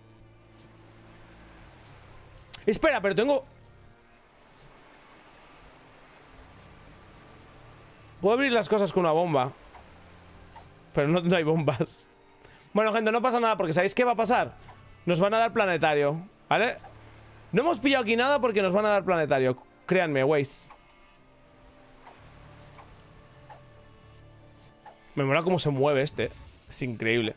Espera, pero tengo... Puedo abrir las cosas con una bomba. Pero no, no hay bombas. Bueno, gente, no pasa nada porque ¿sabéis qué va a pasar? Nos van a dar planetario, ¿vale? No hemos pillado aquí nada porque nos van a dar planetario. Créanme, weis. Me mola cómo se mueve este. Es increíble.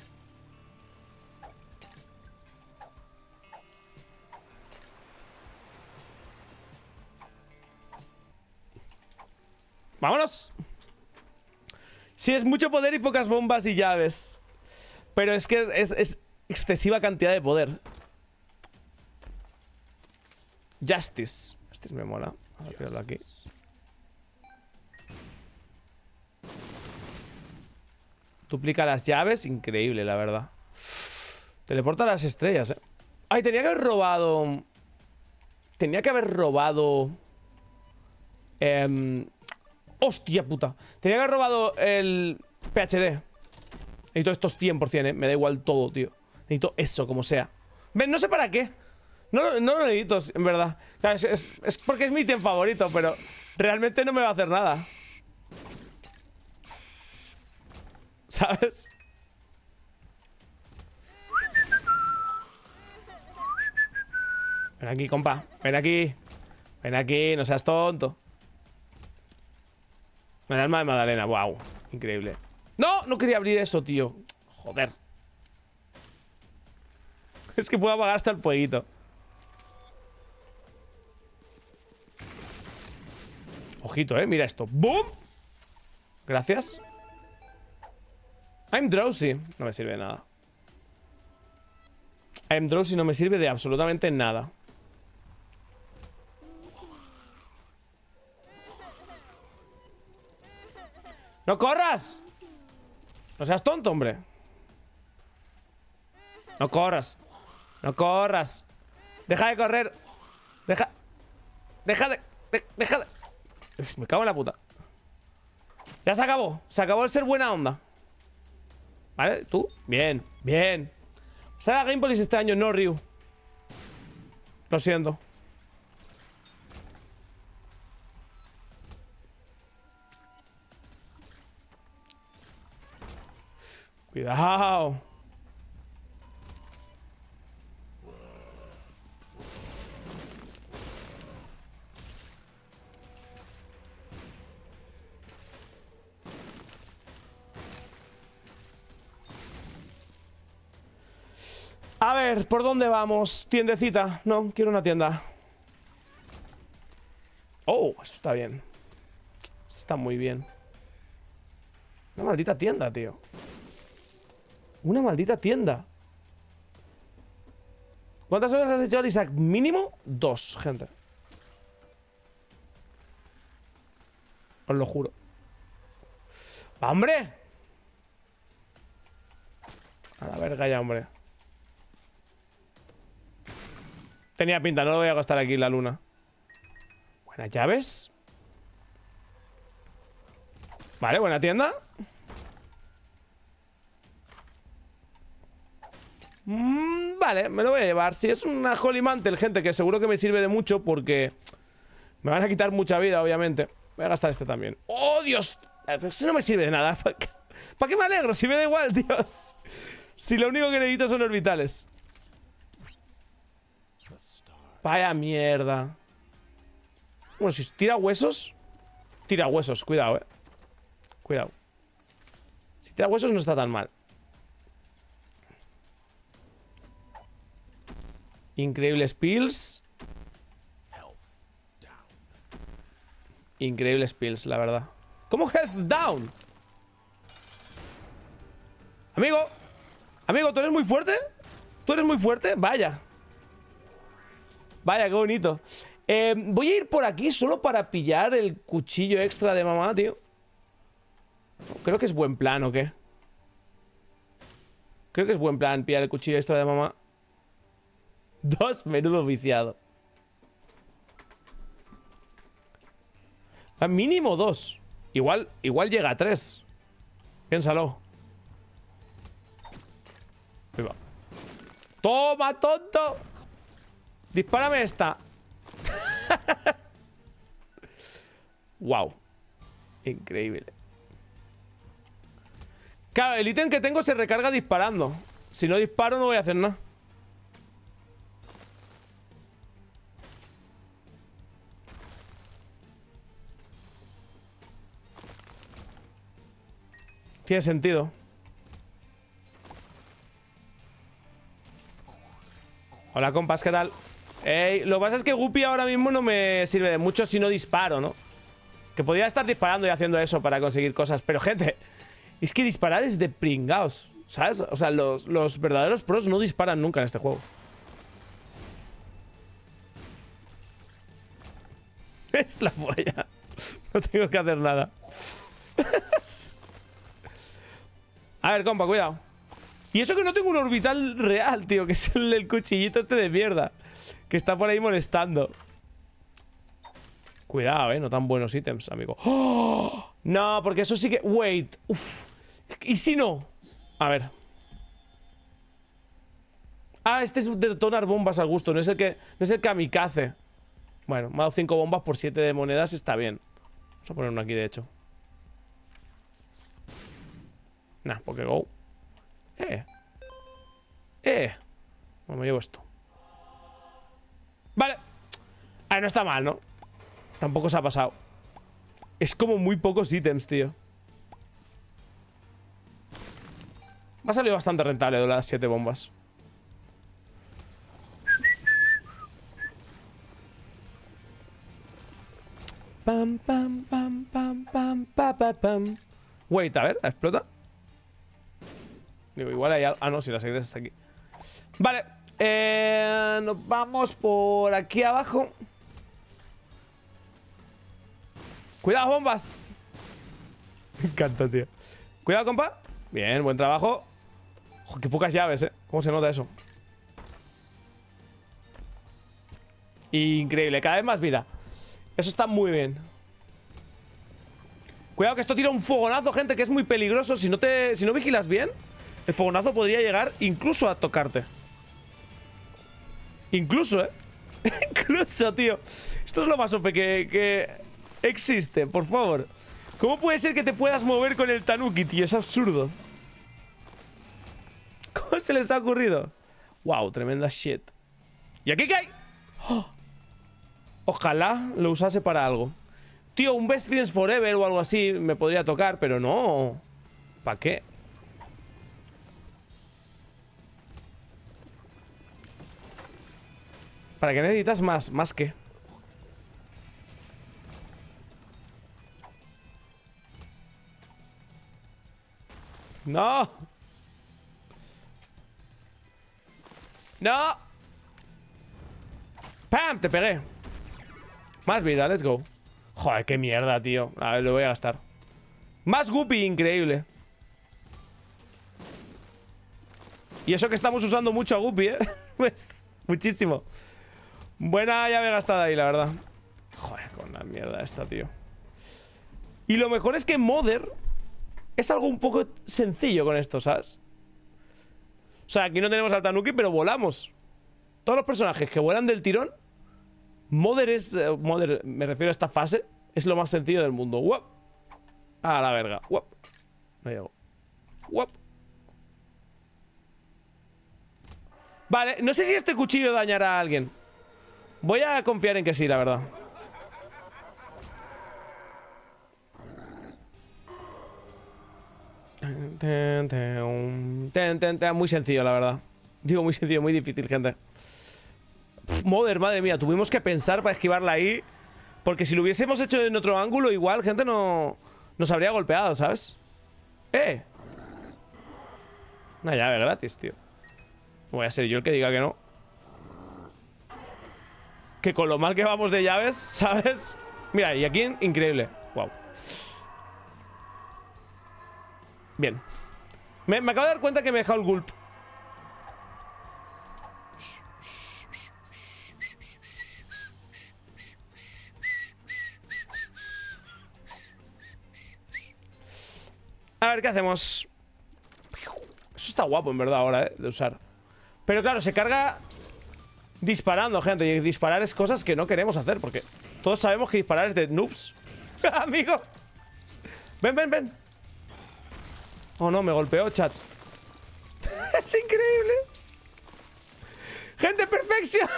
¡Vámonos! Sí, es mucho poder y pocas bombas y llaves. Pero es que es, es excesiva cantidad de poder. Justice. Justice me mola. Vamos a tirarlo aquí. Duplica las llaves. Increíble, la verdad. Teleporta las estrellas, eh. Ay, tenía que haber robado... Tenía que haber robado... Eh... ¡Hostia puta! Tenía que haber robado el P H D. Necesito estos cien por cien, ¿eh? Me da igual todo, tío. Necesito eso, como sea. Ven, no sé para qué. No, no lo necesito, en verdad. Claro, es, es, es porque es mi ítem favorito, pero realmente no me va a hacer nada. ¿Sabes? Ven aquí, compa. Ven aquí. Ven aquí, no seas tonto. El alma de Magdalena, wow. Increíble. ¡No! No quería abrir eso, tío. Joder. Es que puedo apagar hasta el fueguito. Ojito, eh. Mira esto. ¡Boom! Gracias. I'm drowsy. No me sirve de nada. I'm drowsy no me sirve de absolutamente nada. ¡No corras! No seas tonto, hombre. No corras. No corras. Deja de correr. Deja. Deja de. de deja de. Uf, me cago en la puta. Ya se acabó. Se acabó el ser buena onda. ¿Vale? ¿Tú? Bien. Bien. Sale a Game Police este año, no Ryu. Lo siento. Cuidado. A ver, ¿por dónde vamos? ¿Tiendecita? No, quiero una tienda. Oh, esto está bien. Esto está muy bien. Una maldita tienda, tío. Una maldita tienda. ¿Cuántas horas has hecho al Isaac? Mínimo dos, gente. Os lo juro. ¡Hombre! A la verga ya, hombre. Tenía pinta, no lo voy a gastar aquí la luna. Buenas llaves. Vale, buena tienda. Mm, vale, me lo voy a llevar. Si es una Holy Mantle, gente, que seguro que me sirve de mucho porque me van a quitar mucha vida, obviamente. Voy a gastar este también. ¡Oh, Dios! Eso no me sirve de nada. ¿Para qué, ¿Para qué me alegro? Si me da igual, Dios. Si lo único que necesito son orbitales. Vaya mierda. Bueno, si tira huesos. Tira huesos, cuidado, eh. Cuidado. Si tira huesos no está tan mal. Increíbles pills. Increíbles pills, la verdad. ¿Cómo health down? Amigo. Amigo, ¿tú eres muy fuerte? ¿Tú eres muy fuerte? Vaya. Vaya, qué bonito. Eh, voy a ir por aquí solo para pillar el cuchillo extra de mamá, tío. Creo que es buen plan, ¿o qué? Creo que es buen plan pillar el cuchillo extra de mamá. Dos, menudo viciado. Ah, mínimo dos. Igual, igual llega a tres. Piénsalo. Ahí va. ¡Toma, tonto! Dispárame esta. Wow. Increíble. Claro, el ítem que tengo se recarga disparando. Si no disparo no voy a hacer nada. Tiene sentido. Hola, compas, ¿qué tal? Ey, lo que pasa es que Guppy ahora mismo no me sirve de mucho si no disparo, ¿no? Que podría estar disparando y haciendo eso para conseguir cosas. Pero, gente, es que disparar es de pringaos, ¿sabes? O sea, los, los verdaderos pros no disparan nunca en este juego. Es la polla. No tengo que hacer nada. A ver, compa, cuidado. Y eso que no tengo un orbital real, tío. Que es el, el cuchillito este de mierda que está por ahí molestando. Cuidado, eh. No tan buenos ítems, amigo. ¡Oh! No, porque eso sí que... Wait. Uf. ¿Y si no? A ver. Ah, este es de detonar bombas al gusto. No es el que... No es el kamikaze. Bueno, me ha dado cinco bombas por siete de monedas. Está bien. Vamos a poner uno aquí, de hecho. Nah, porque go. Eh. Eh. Bueno, me llevo esto. Vale. Ah, no está mal, ¿no? Tampoco se ha pasado. Es como muy pocos ítems, tío. Me ha salido bastante rentable de las siete bombas. Pam, pam, pam, pam, pam, pam, pam, pam. Wait, a ver, explota. Digo, igual hay algo. Ah, no, si la secreta está aquí. Vale. Eh, nos vamos por aquí abajo. Cuidado, bombas. Me encanta, tío. Cuidado, compa. Bien, buen trabajo. Ojo, qué pocas llaves, eh. ¿Cómo se nota eso? Increíble, cada vez más vida. Eso está muy bien. Cuidado que esto tira un fogonazo, gente, que es muy peligroso. Si no te, si no vigilas bien, el fogonazo podría llegar incluso a tocarte. Incluso, ¿eh? Incluso, tío. Esto es lo más O P que, que existe, por favor. ¿Cómo puede ser que te puedas mover con el Tanuki, tío? Es absurdo. ¿Cómo se les ha ocurrido? Wow, tremenda shit. ¿Y aquí qué hay? ¡Oh! Ojalá lo usase para algo. Tío, un Best Friends Forever o algo así me podría tocar, pero no. ¿Para qué? ¿Para qué necesitas más? ¿Más qué? ¡No! ¡No! ¡Pam! Te pegué. Más vida, let's go. Joder, qué mierda, tío. A ver, lo voy a gastar. Más Guppy, increíble. Y eso que estamos usando mucho a Guppy, ¿eh? Pues, muchísimo. Buena llave gastada ahí, la verdad. Joder, con la mierda esta, tío. Y lo mejor es que Mother es algo un poco sencillo con esto, ¿sabes? O sea, aquí no tenemos al Tanuki, pero volamos. Todos los personajes que vuelan del tirón. Mother es... Uh, Mother, me refiero a esta fase. Es lo más sencillo del mundo. ¡Wop! A la verga. ¡Wop! No llego. ¡Wop! Vale, no sé si este cuchillo dañará a alguien. Voy a confiar en que sí, la verdad. Muy sencillo, la verdad. Digo muy sencillo, muy difícil, gente. Pff, Mother, madre mía, tuvimos que pensar para esquivarla ahí. Porque si lo hubiésemos hecho en otro ángulo, igual, gente, no nos habría golpeado, ¿sabes? ¡Eh! Una llave gratis, tío. No voy a ser yo el que diga que no. Que con lo mal que vamos de llaves, ¿sabes? Mira, y aquí, increíble. Wow. Bien. Me, me acabo de dar cuenta que me he dejado el gulp. A ver, ¿qué hacemos? Eso está guapo, en verdad, ahora, ¿eh? De usar. Pero claro, se carga disparando, gente. Y disparar es cosas que no queremos hacer, porque todos sabemos que disparar es de noobs. Amigo. Ven, ven, ven. Oh, no, me golpeó, chat. Es increíble. Gente, perfección.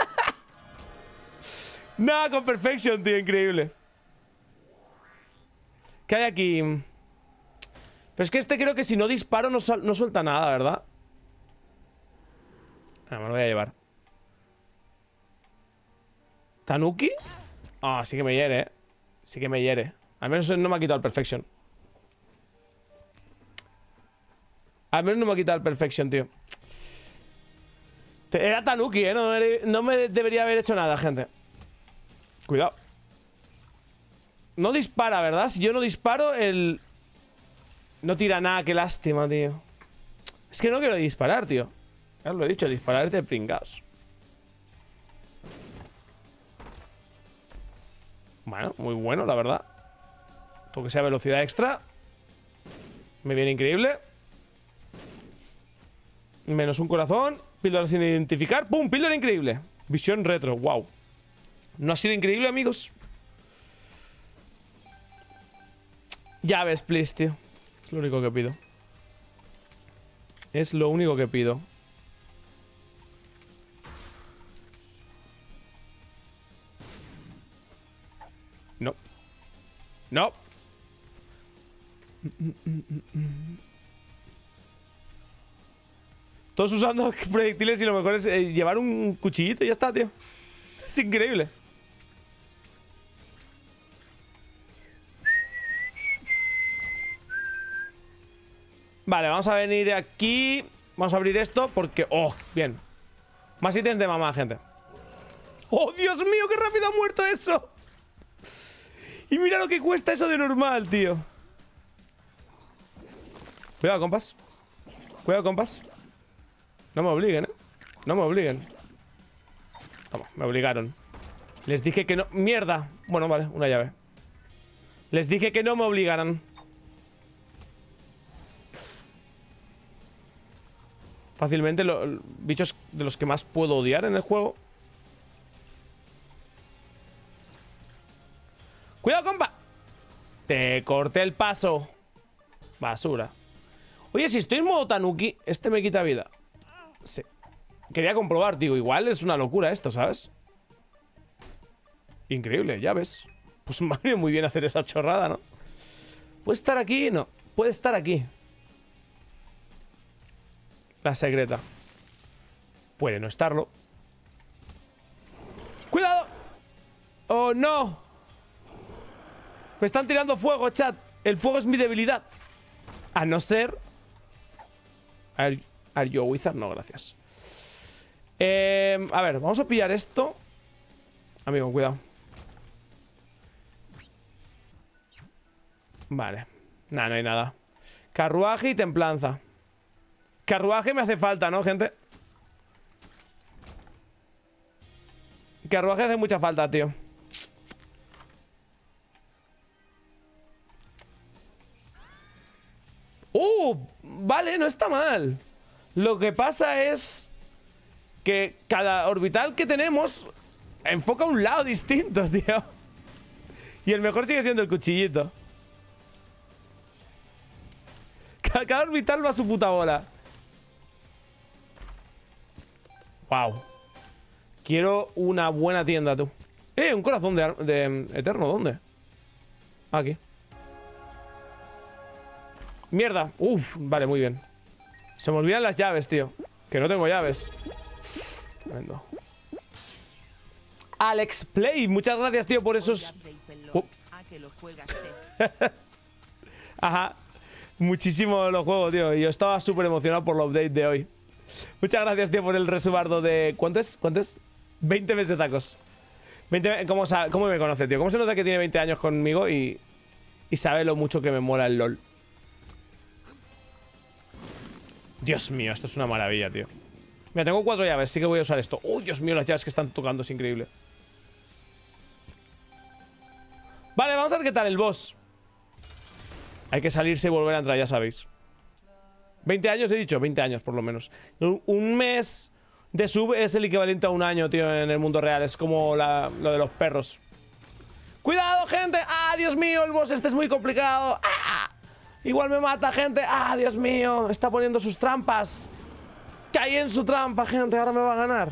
Nada con perfección, tío, increíble. ¿Qué hay aquí? Pero es que este creo que si no disparo no, no suelta nada, ¿verdad? Ah, me lo voy a llevar. ¿Tanuki? Ah, sí que me hiere, ¿eh? Sí que me hiere. Al menos no me ha quitado el perfection. Al menos no me ha quitado el perfection, tío. Era Tanuki, ¿eh? No me, no me debería haber hecho nada, gente. Cuidado. No dispara, ¿verdad? Si yo no disparo, el... No tira nada, qué lástima, tío. Es que no quiero disparar, tío. Ya os lo he dicho, disparar es de pringaos. Bueno, muy bueno, la verdad. Todo que sea velocidad extra. Me viene increíble. Menos un corazón. Píldora sin identificar. ¡Pum! Píldora increíble. Visión retro. Wow. ¿No ha sido increíble, amigos? Llaves, please, tío. Es lo único que pido. Es lo único que pido. No. No. Todos usando proyectiles y lo mejor es eh, llevar un cuchillito y ya está, tío. Es increíble. Vale, vamos a venir aquí. Vamos a abrir esto porque... ¡Oh! Bien. Más ítems de mamá, gente. ¡Oh, Dios mío! ¡Qué rápido ha muerto eso! Y mira lo que cuesta eso de normal, tío. Cuidado, compas. Cuidado, compas. No me obliguen, ¿eh? No me obliguen. Toma, me obligaron. Les dije que no... ¡Mierda! Bueno, vale, una llave. Les dije que no me obligaran. Fácilmente los bichos de los que más puedo odiar en el juego. ¡Cuidado, compa! Te corté el paso. Basura. Oye, si estoy en modo Tanuki, este me quita vida. Sí. Quería comprobar, digo, igual es una locura esto, ¿sabes? Increíble, ya ves. Pues me viene muy bien hacer esa chorrada, ¿no? ¿Puede estar aquí? No. Puede estar aquí. La secreta. Puede no estarlo. ¡Cuidado! ¡Oh, no! Me están tirando fuego, chat. El fuego es mi debilidad. A no ser... Are, are you a wizard? No, gracias. Eh, a ver, vamos a pillar esto. Amigo, cuidado. Vale. Nada, no hay nada. Carruaje y templanza. Carruaje me hace falta, ¿no, gente? Carruaje hace mucha falta, tío. ¡Uh! Vale, no está mal. Lo que pasa es que cada orbital que tenemos enfoca un lado distinto, tío. Y el mejor sigue siendo el cuchillito. Cada, cada orbital va a su puta bola. Wow. Quiero una buena tienda, tú. Eh, un corazón de, de eterno, ¿dónde? Aquí. Mierda. Uf, vale, muy bien. Se me olvidan las llaves, tío. Que no tengo llaves. Tremendo. Alex Play, muchas gracias, tío, por esos... Uh. Ajá. Muchísimo los juegos, tío. Y yo estaba súper emocionado por el update de hoy. Muchas gracias, tío, por el resubardo de... ¿Cuánto es? ¿Cuánto es? veinte meses de tacos. veinte... ¿Cómo, ¿Cómo me conoce, tío? ¿Cómo se nota que tiene veinte años conmigo y... y sabe lo mucho que me mola el LOL? Dios mío, esto es una maravilla, tío. Mira, tengo cuatro llaves, sí que voy a usar esto. ¡Uy, Dios mío, las llaves que están tocando! Es increíble. Vale, vamos a ver qué tal el boss. Hay que salirse y volver a entrar, ya sabéis. veinte años he dicho, veinte años por lo menos. Un mes de sub es el equivalente a un año, tío, en el mundo real. Es como la, lo de los perros. ¡Cuidado, gente! ¡Ah, Dios mío! El boss este es muy complicado. ¡Ah! Igual me mata, gente. ¡Ah, Dios mío! Está poniendo sus trampas. Caí en su trampa, gente. Ahora me va a ganar.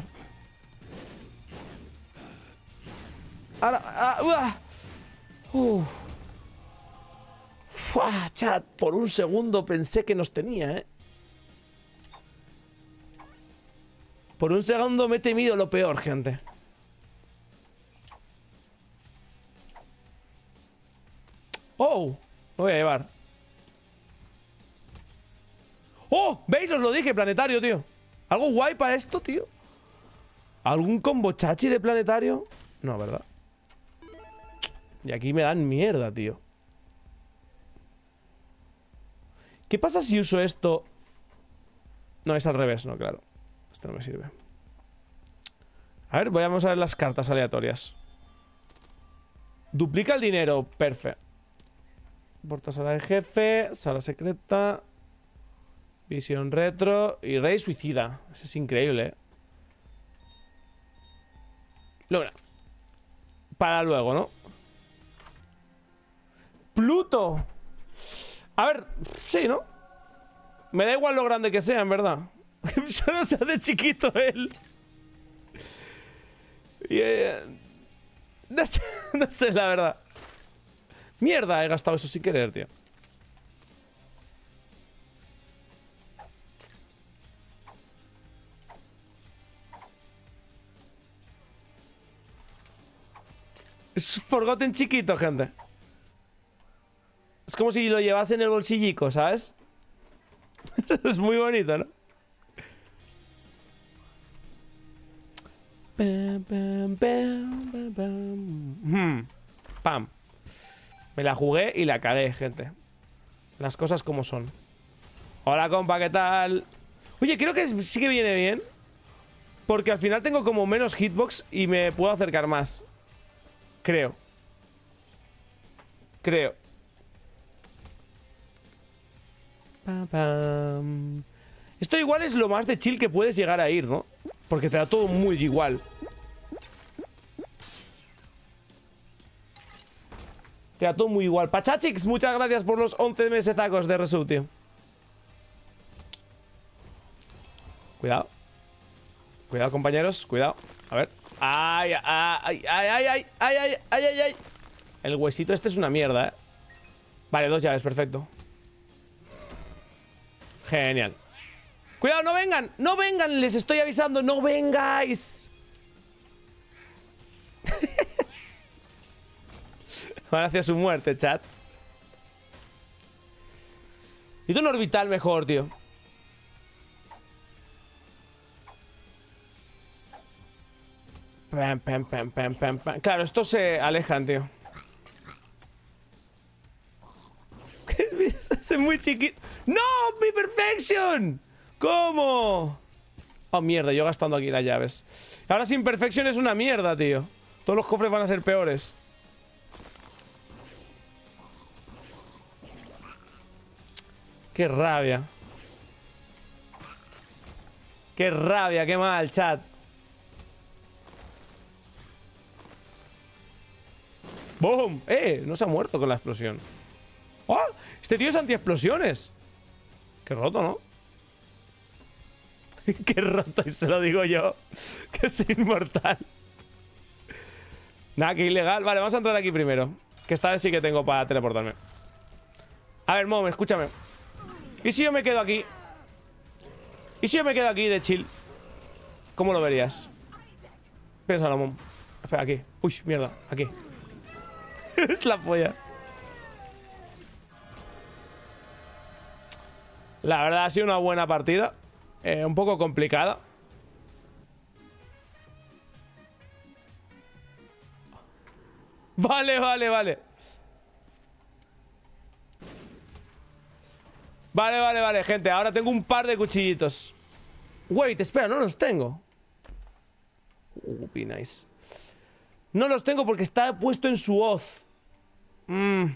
Ahora... Ah, uh. Uf. Fua, chat, por un segundo pensé que nos tenía, ¿eh? Por un segundo me he temido lo peor, gente. ¡Oh! Me voy a llevar. ¡Oh! ¿Veis? Os lo dije, planetario, tío. ¿Algo guay para esto, tío? ¿Algún combo chachi de planetario? No, ¿verdad? Y aquí me dan mierda, tío. ¿Qué pasa si uso esto? No, es al revés, no, claro. Esto no me sirve. A ver, vamos a ver las cartas aleatorias. Duplica el dinero, perfecto. Porta sala de jefe, sala secreta, visión retro y rey suicida. Eso es increíble, ¿eh? Logra. Para luego, ¿no? Pluto. A ver, sí, ¿no? Me da igual lo grande que sea, en verdad. Solo se hace chiquito él. Y, eh, no sé, no sé, la verdad. Mierda, he gastado eso sin querer, tío. Es Forgotten chiquito, gente. Es como si lo llevase en el bolsillico, ¿sabes? Es muy bonito, ¿no? Pam, pam, pam, pam, pam. Hmm. Pam. Me la jugué y la cagué, gente. Las cosas como son. Hola, compa, ¿qué tal? Oye, creo que sí que viene bien. Porque al final tengo como menos hitbox y me puedo acercar más. Creo. Creo. Pam, pam. Esto igual es lo más de chill que puedes llegar a ir, ¿no? Porque te da todo muy igual. Te da todo muy igual. Pachachix, muchas gracias por los once mesecacos de resub, tío. Cuidado. Cuidado, compañeros, cuidado. A ver. Ay, ay, ay, ay, ay, ay, ay, ay, ay, ay. El huesito este es una mierda, eh. Vale, dos llaves, perfecto. Genial. Cuidado, no vengan, no vengan, les estoy avisando, no vengáis. Van hacia su muerte, chat. Y un orbital mejor, tío. Pam, pam, pam, pam, pam, pam. Claro, estos se alejan, tío. Es muy chiquito. ¡No! ¡Mi perfection! ¿Cómo? Oh, mierda, yo gastando aquí las llaves. Ahora sin perfection es una mierda, tío. Todos los cofres van a ser peores. Qué rabia. Qué rabia, qué mal, chat. ¡Boom! ¡Eh! No se ha muerto con la explosión. ¡Oh! Este tío es anti-explosiones. Qué roto, ¿no? Qué roto, y se lo digo yo. Que soy inmortal. Nada, que ilegal. Vale, vamos a entrar aquí primero. Que esta vez sí que tengo para teleportarme. A ver, Mom, escúchame. ¿Y si yo me quedo aquí? ¿Y si yo me quedo aquí de chill? ¿Cómo lo verías? Piénsalo, Mom. Espera, aquí. Uy, mierda, aquí. Es la polla. La verdad ha sido una buena partida. Eh, un poco complicada. Vale, vale, vale. Vale, vale, vale, gente. Ahora tengo un par de cuchillitos. Wait, espera, no los tengo. Uh, be nice. No los tengo porque está puesto en su hoz. Mmm.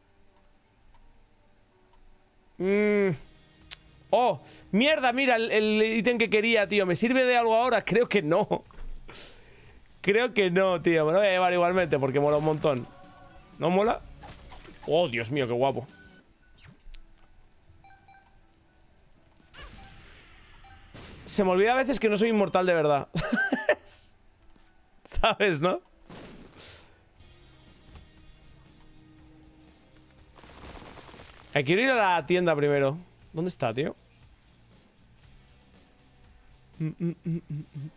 Mmm. Oh, mierda, mira el, el ítem que quería, tío. ¿Me sirve de algo ahora? Creo que no. Creo que no, tío. Me lo voy a llevar igualmente porque mola un montón. ¿No mola? Oh, Dios mío, qué guapo. Se me olvida a veces que no soy inmortal de verdad. ¿Sabes, no? Hay que ir a la tienda primero. ¿Dónde está, tío? Mm, mm, mm, mm, mm.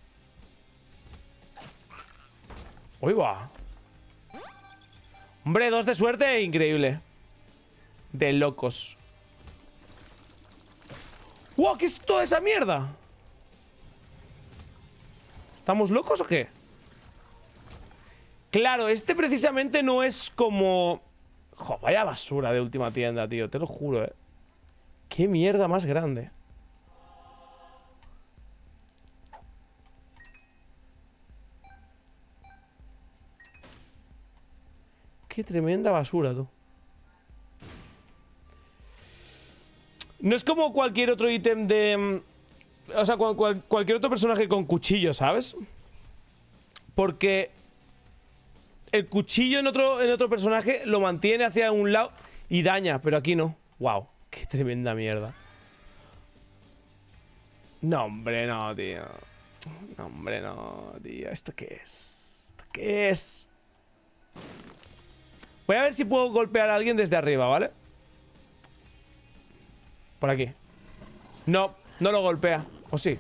¡Uy, va! Hombre, dos de suerte, increíble. De locos. ¡Wow! ¿Qué es toda esa mierda? ¿Estamos locos o qué? Claro, este precisamente no es como... Jo, vaya basura de última tienda, tío. Te lo juro, eh. ¡Qué mierda más grande! ¡Qué tremenda basura, tú! No es como cualquier otro ítem de... O sea, cual, cual, cualquier otro personaje con cuchillo, ¿sabes? Porque... el cuchillo en otro, en otro personaje lo mantiene hacia un lado y daña, pero aquí no. ¡Wow! ¡Qué tremenda mierda! No, hombre, no, tío. No, hombre, no, tío. ¿Esto qué es? ¿Esto qué es? Voy a ver si puedo golpear a alguien desde arriba, ¿vale? Por aquí. No, no lo golpea. ¿O sí?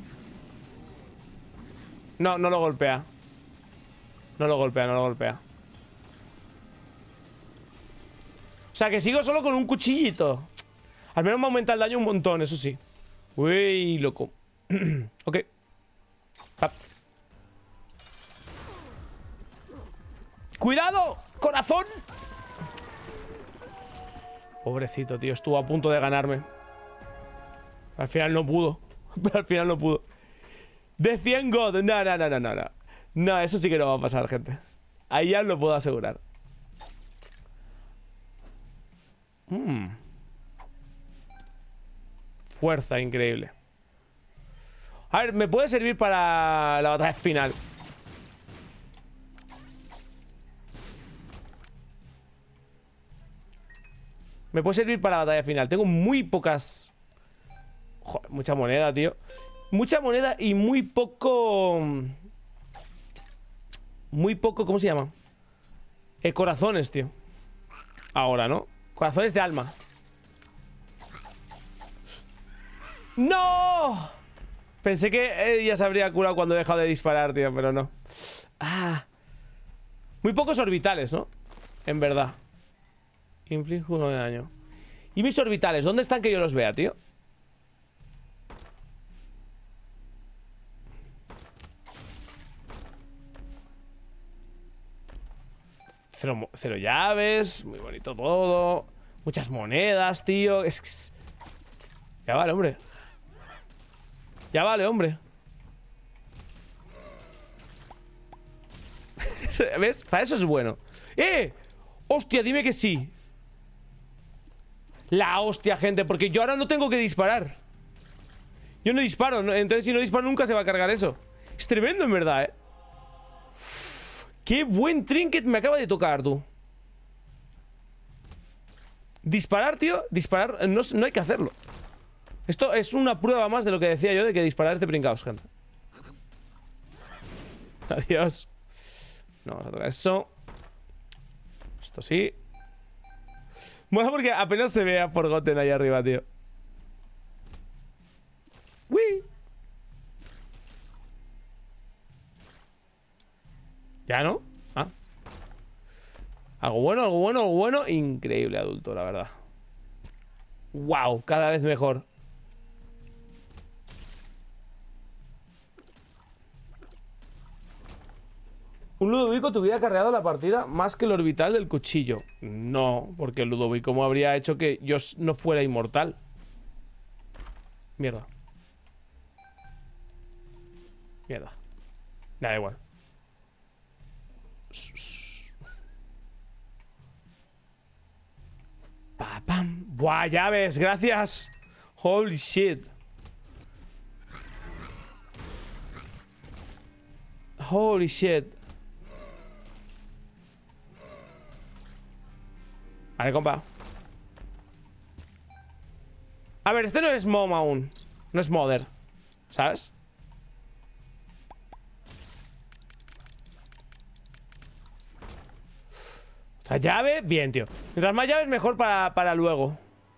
No, no lo golpea. No lo golpea, no lo golpea. O sea, que sigo solo con un cuchillito. Al menos me aumenta el daño un montón, eso sí. Uy, loco. Ok. Pap. ¡Cuidado! ¡Corazón! Pobrecito, tío. Estuvo a punto de ganarme. Al final no pudo. Pero al final no pudo. De cien God. No, no, no, no, no. No, no, eso sí que no va a pasar, gente. Ahí ya lo puedo asegurar. Mmm. Fuerza increíble. A ver, me puede servir para la batalla final. Me puede servir para la batalla final. Tengo muy pocas... Joder, mucha moneda, tío. Mucha moneda y muy poco... Muy poco, ¿cómo se llama? Eh, corazones, tío. Ahora, ¿no? Corazones de alma. ¡No! Pensé que ella se habría curado cuando he dejado de disparar, tío, pero no. Ah. Muy pocos orbitales, ¿no? En verdad. Inflige uno de daño. ¿Y mis orbitales? ¿Dónde están que yo los vea, tío? Cero, cero llaves. Muy bonito todo. Muchas monedas, tío. Es que... Ya vale, hombre. Ya vale, hombre. ¿Ves? Para eso es bueno. ¡Eh! ¡Hostia, dime que sí! La hostia, gente, porque yo ahora no tengo que disparar. Yo no disparo, ¿no? Entonces si no disparo nunca se va a cargar eso. Es tremendo, en verdad, ¿eh? ¡Qué buen trinket me acaba de tocar, tú! Disparar, tío, disparar, no, no hay que hacerlo. Esto es una prueba más de lo que decía yo, de que disparar es de pringaos, gente. Adiós. No vamos a tocar eso. Esto sí. Bueno, porque apenas se vea Forgotten ahí arriba, tío. ¡Uy! ¿Ya no? Ah. Algo bueno, algo bueno, algo bueno. Increíble adulto, la verdad. ¡Wow! Cada vez mejor. ¿Un Ludovico te hubiera cargado la partida más que el orbital del cuchillo? No, porque el Ludovico me habría hecho que yo no fuera inmortal. Mierda. Mierda. Da igual. Pa, pam. Buah, llaves, gracias. Holy shit. Holy shit. Vale, compa. A ver, este no es Mom aún. No es Mother, ¿sabes? Otra llave, bien, tío. Mientras más llaves, mejor para, para luego.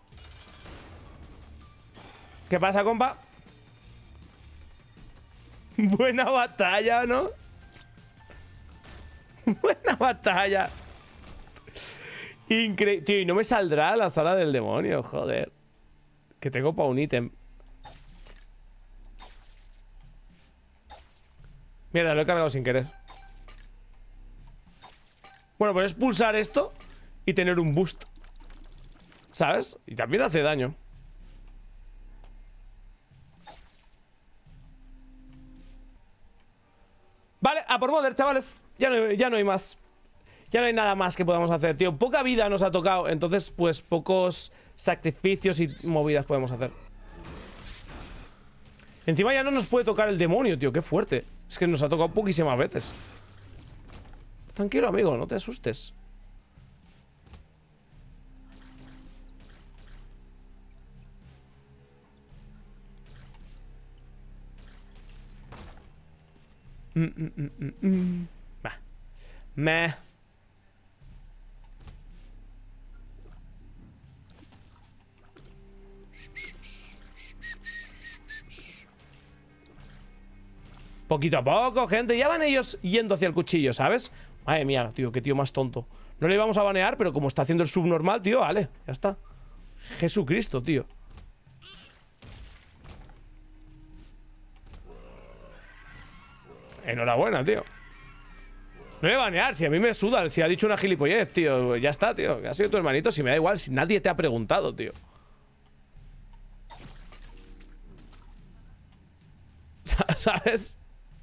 ¿Qué pasa, compa? Buena batalla, ¿no? Buena batalla. Increíble. Tío, y no me saldrá la sala del demonio, joder. Que tengo para un ítem. Mierda, lo he cargado sin querer. Bueno, pues es pulsar esto y tener un boost, ¿sabes? Y también hace daño. Vale, a por Mother, chavales. Ya no, ya no hay más. Ya no hay nada más que podamos hacer, tío. Poca vida nos ha tocado. Entonces, pues, pocos sacrificios y movidas podemos hacer. Encima ya no nos puede tocar el demonio, tío. Qué fuerte. Es que nos ha tocado poquísimas veces. Tranquilo, amigo, no te asustes. Mm, mm, mm, mm, mm. Bah. Meh. Poquito a poco, gente. Ya van ellos yendo hacia el cuchillo, ¿sabes? Madre mía, tío, qué tío más tonto. No le íbamos a banear, pero como está haciendo el subnormal, tío, vale, ya está. Jesucristo, tío. Enhorabuena, tío. No le voy a banear, si a mí me suda. Si ha dicho una gilipollez, tío. Ya está, tío. Que ha sido tu hermanito, si me da igual. Si nadie te ha preguntado, tío. ¿Sabes?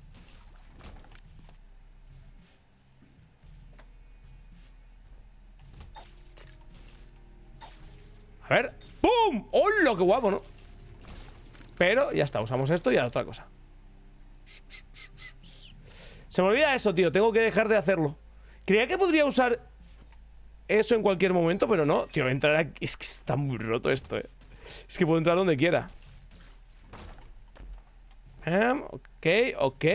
A ver. ¡Pum! ¡Hola! ¡Qué guapo!, ¿no? Pero ya está, usamos esto y a otra cosa. Se me olvida eso, tío. Tengo que dejar de hacerlo. Creía que podría usar eso en cualquier momento, pero no. Tío, entrar aquí... Es que está muy roto esto, eh. Es que puedo entrar donde quiera. Um, ok, ok.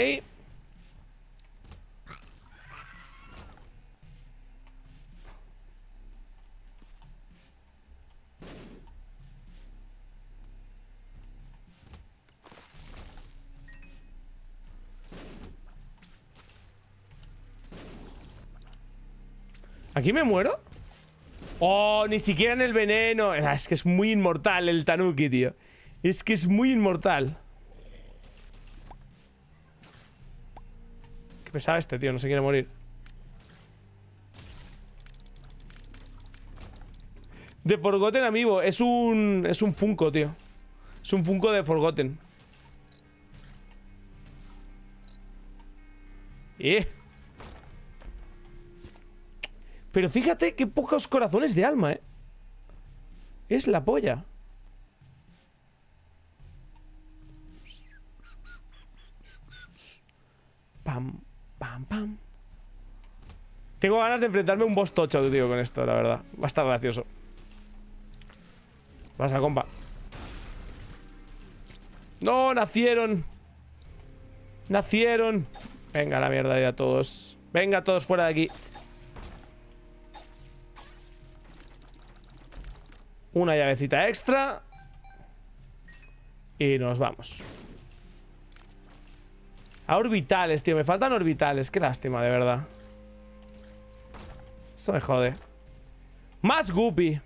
¿Aquí me muero? Oh, ni siquiera en el veneno. Ah, es que es muy inmortal el Tanuki, tío. Es que es muy inmortal. Qué pesado este, tío. No se quiere morir. The Forgotten Amiibo. Es un... Es un Funko, tío. Es un Funko de Forgotten. Eh. Pero fíjate qué pocos corazones de alma, eh. Es la polla. Pam, pam, pam. Tengo ganas de enfrentarme a un boss tocho, tío, con esto, la verdad. Va a estar gracioso. Pasa, compa. No, nacieron. Nacieron. Venga, la mierda ya todos. Venga, todos fuera de aquí. Una llavecita extra. Y nos vamos. A orbitales, tío. Me faltan orbitales. Qué lástima, de verdad. Esto me jode. Más Guppy.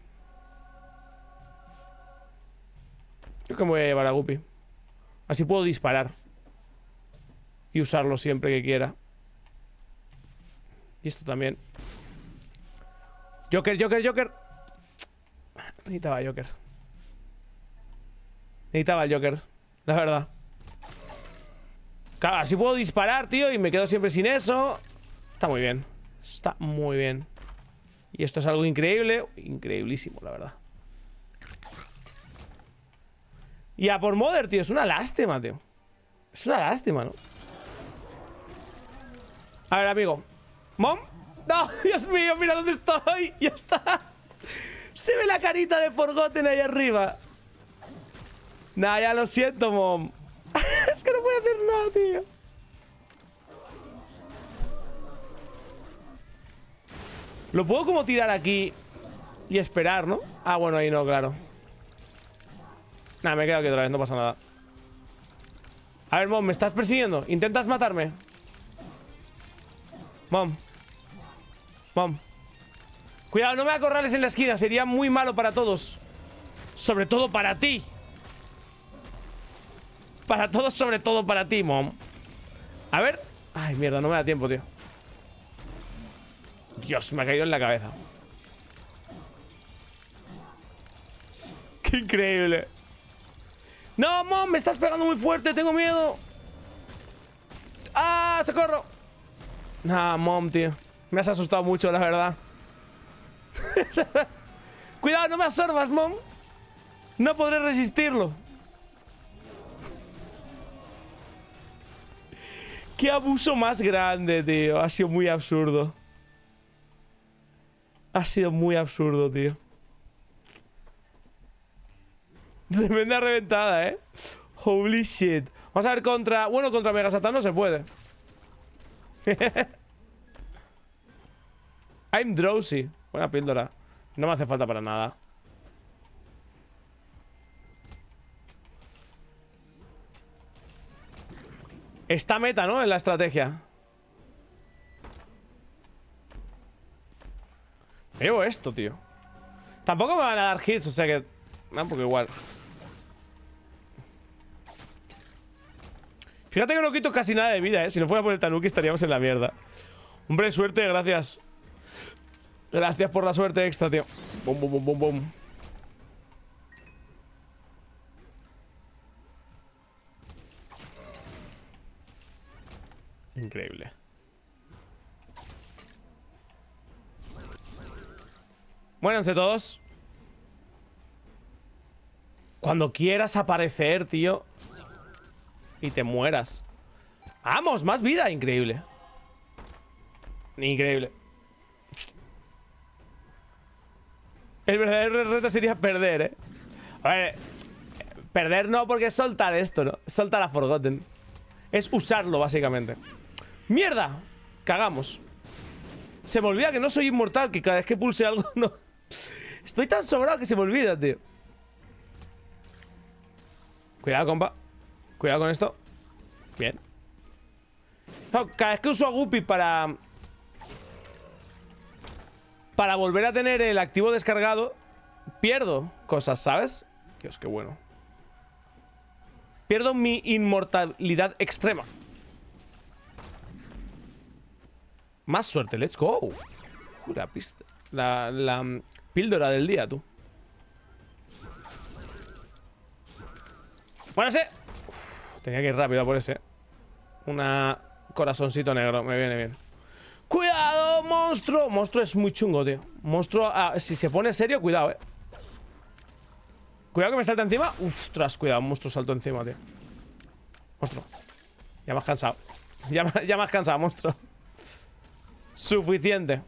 Creo que me voy a llevar a Guppy. Así puedo disparar. Y usarlo siempre que quiera. Y esto también. Joker, Joker, Joker. Necesitaba Joker. Necesitaba el Joker, la verdad. Claro, así puedo disparar, tío. Y me quedo siempre sin eso. Está muy bien. Está muy bien. Y esto es algo increíble. Increíblísimo, la verdad. Y a por Mother, tío. Es una lástima, tío. Es una lástima, ¿no? A ver, amigo. ¿Mom? No, Dios mío, mira dónde estoy. Ya está. Se ve la carita de Forgotten ahí arriba. Nah, ya lo siento, Mom. Es que no voy a hacer nada, tío. Lo puedo como tirar aquí y esperar, ¿no? Ah, bueno, ahí no, claro. Nah, me he quedado aquí otra vez, no pasa nada. A ver, Mom, ¿me estás persiguiendo? ¿Intentas matarme? Mom. Mom. Cuidado, no me acorrales en la esquina. Sería muy malo para todos. Sobre todo para ti. Para todos, sobre todo para ti, Mom. A ver. Ay, mierda, no me da tiempo, tío. Dios, me ha caído en la cabeza. Qué increíble. No, Mom, me estás pegando muy fuerte. Tengo miedo. ¡Ah, socorro! Nah, Mom, tío. Me has asustado mucho, la verdad. Cuidado, no me absorbas, Mom. No podré resistirlo. Qué abuso más grande, tío. Ha sido muy absurdo. Ha sido muy absurdo, tío. Tremenda reventada, eh. Holy shit. Vamos a ver contra... Bueno, contra Mega Satan no se puede. I'm drowsy. Buena píldora. No me hace falta para nada. Está meta, ¿no? En la estrategia. Me llevo esto, tío. Tampoco me van a dar hits, o sea que... No, porque igual. Fíjate que no quito casi nada de vida, ¿eh? Si no fuera por el Tanuki estaríamos en la mierda. Hombre, suerte, gracias. Gracias por la suerte extra, tío. Bum, bum, bum, bum, bum. Increíble. Muéranse todos. Cuando quieras aparecer, tío. Y te mueras. ¡Vamos! ¡Más vida! Increíble. Increíble. El verdadero reto sería perder, ¿eh? A ver, Perder no, porque es soltar esto, ¿no? Soltar a Forgotten. Es usarlo, básicamente. ¡Mierda! Cagamos. Se me olvida que no soy inmortal, que cada vez que pulse algo no... Estoy tan sobrado que se me olvida, tío. Cuidado, compa. Cuidado con esto. Bien. No, cada vez que uso a Guppy para... Para volver a tener el activo descargado, pierdo cosas, ¿sabes? Dios, qué bueno. Pierdo mi inmortalidad extrema. Más suerte, let's go. La, pista, la, la píldora del día, tú. Bueno, ese. Uf, tenía que ir rápido por ese. Una corazoncito negro, me viene bien. ¡Cuidado, monstruo! Monstruo es muy chungo, tío. Monstruo, ah, si se pone serio, cuidado, eh. Cuidado que me salta encima. Uf, tras, cuidado, monstruo salto encima, tío. Monstruo. Ya me has cansado. Ya, ya me has cansado, monstruo. Suficiente.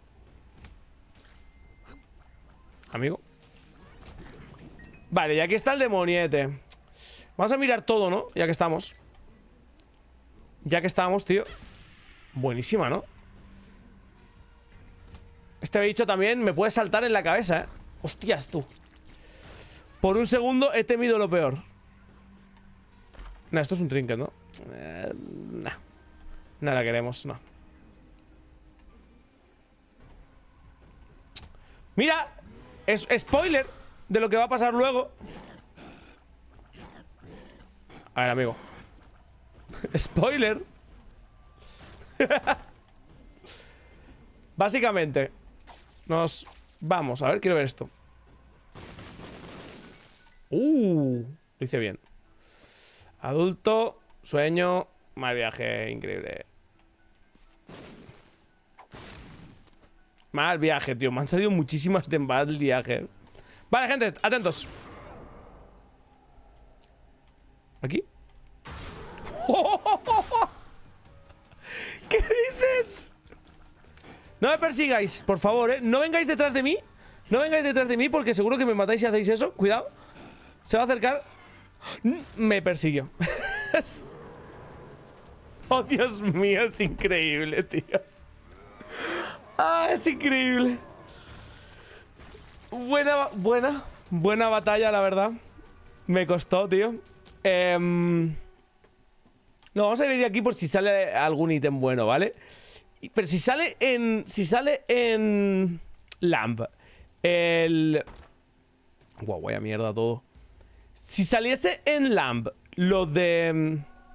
Amigo. Vale, y aquí está el demoniete. Vamos a mirar todo, ¿no? Ya que estamos. Ya que estamos, tío. Buenísima, ¿no? Este bicho también me puede saltar en la cabeza, ¿eh? Hostias, tú. Por un segundo he temido lo peor. Nah, esto es un trinket, ¿no? Eh, nah. No la queremos, no. Mira, es spoiler de lo que va a pasar luego. A ver, amigo. Spoiler. Básicamente nos vamos, a ver, quiero ver esto. Uh, lo hice bien. Adulto, sueño, mal viaje, increíble. Mal viaje, tío. Me han salido muchísimas de mal viaje. Vale, gente, atentos. ¿Aquí? ¿Qué dices? No me persigáis, por favor, ¿eh? No vengáis detrás de mí. No vengáis detrás de mí porque seguro que me matáis si hacéis eso. Cuidado. Se va a acercar. Me persiguió. Oh, Dios mío, es increíble, tío. Ah, es increíble. Buena, buena, buena batalla, la verdad. Me costó, tío. Eh, no, vamos a ir aquí por si sale algún ítem bueno, ¿vale? Pero si sale en... Si sale en... Lamp. El... Guau, vaya mierda todo. Si saliese en Lamp lo de...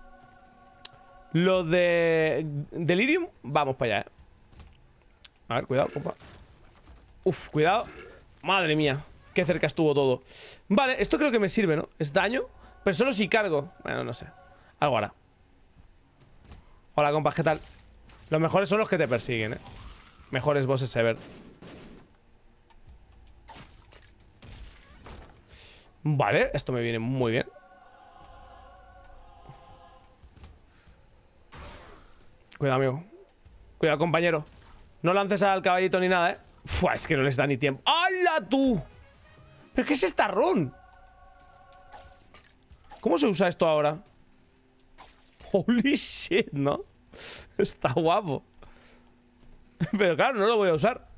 Lo de... Delirium, vamos para allá, ¿eh? A ver, cuidado, compa. Uf, cuidado. Madre mía, qué cerca estuvo todo. Vale, esto creo que me sirve, ¿no? Es daño, pero solo si cargo. Bueno, no sé. Algo hará. Hola, compas, ¿qué tal? Los mejores son los que te persiguen, ¿eh? Mejores bosses ever. Vale, esto me viene muy bien. Cuidado, amigo. Cuidado, compañero. No lances al caballito ni nada, ¿eh? Fua, es que no les da ni tiempo. ¡Hala, tú! ¿Pero qué es esta run? ¿Cómo se usa esto ahora? Holy shit, ¿no? Está guapo. Pero claro, no lo voy a usar.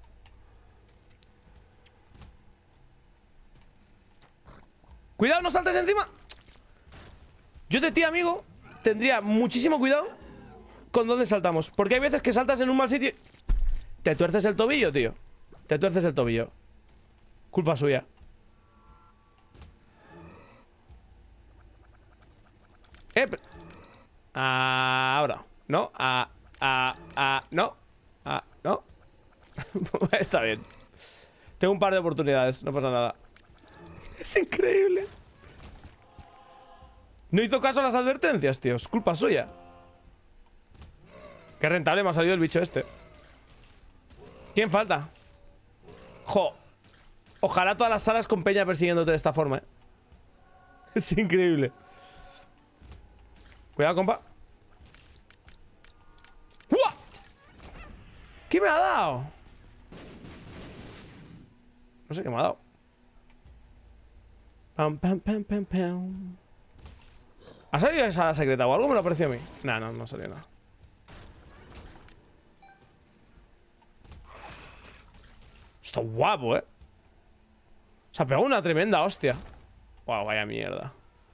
Cuidado, no saltes encima. Yo de ti, amigo, tendría muchísimo cuidado con dónde saltamos. Porque hay veces que saltas en un mal sitio. Te tuerces el tobillo, tío. Te tuerces el tobillo. Culpa suya. Eh, pero... Ahora. No, ah, ah, ah, no. Ah, no. Está bien. Tengo un par de oportunidades, no pasa nada. Es increíble. No hizo caso a las advertencias, tío. Es culpa suya. Qué rentable me ha salido el bicho este. ¿Quién falta? Jo. Ojalá todas las salas con peña persiguiéndote de esta forma, ¿eh? Es increíble. Cuidado, compa. ¡Uah! ¿Qué me ha dado? No sé qué me ha dado. Pam, pam, pam, pam, pam. ¿Ha salido esa sala secreta o algo? Me lo pareció a mí. No, no, no salió nada. Está guapo, ¿eh? Se ha pegado una tremenda hostia. Wow, vaya mierda.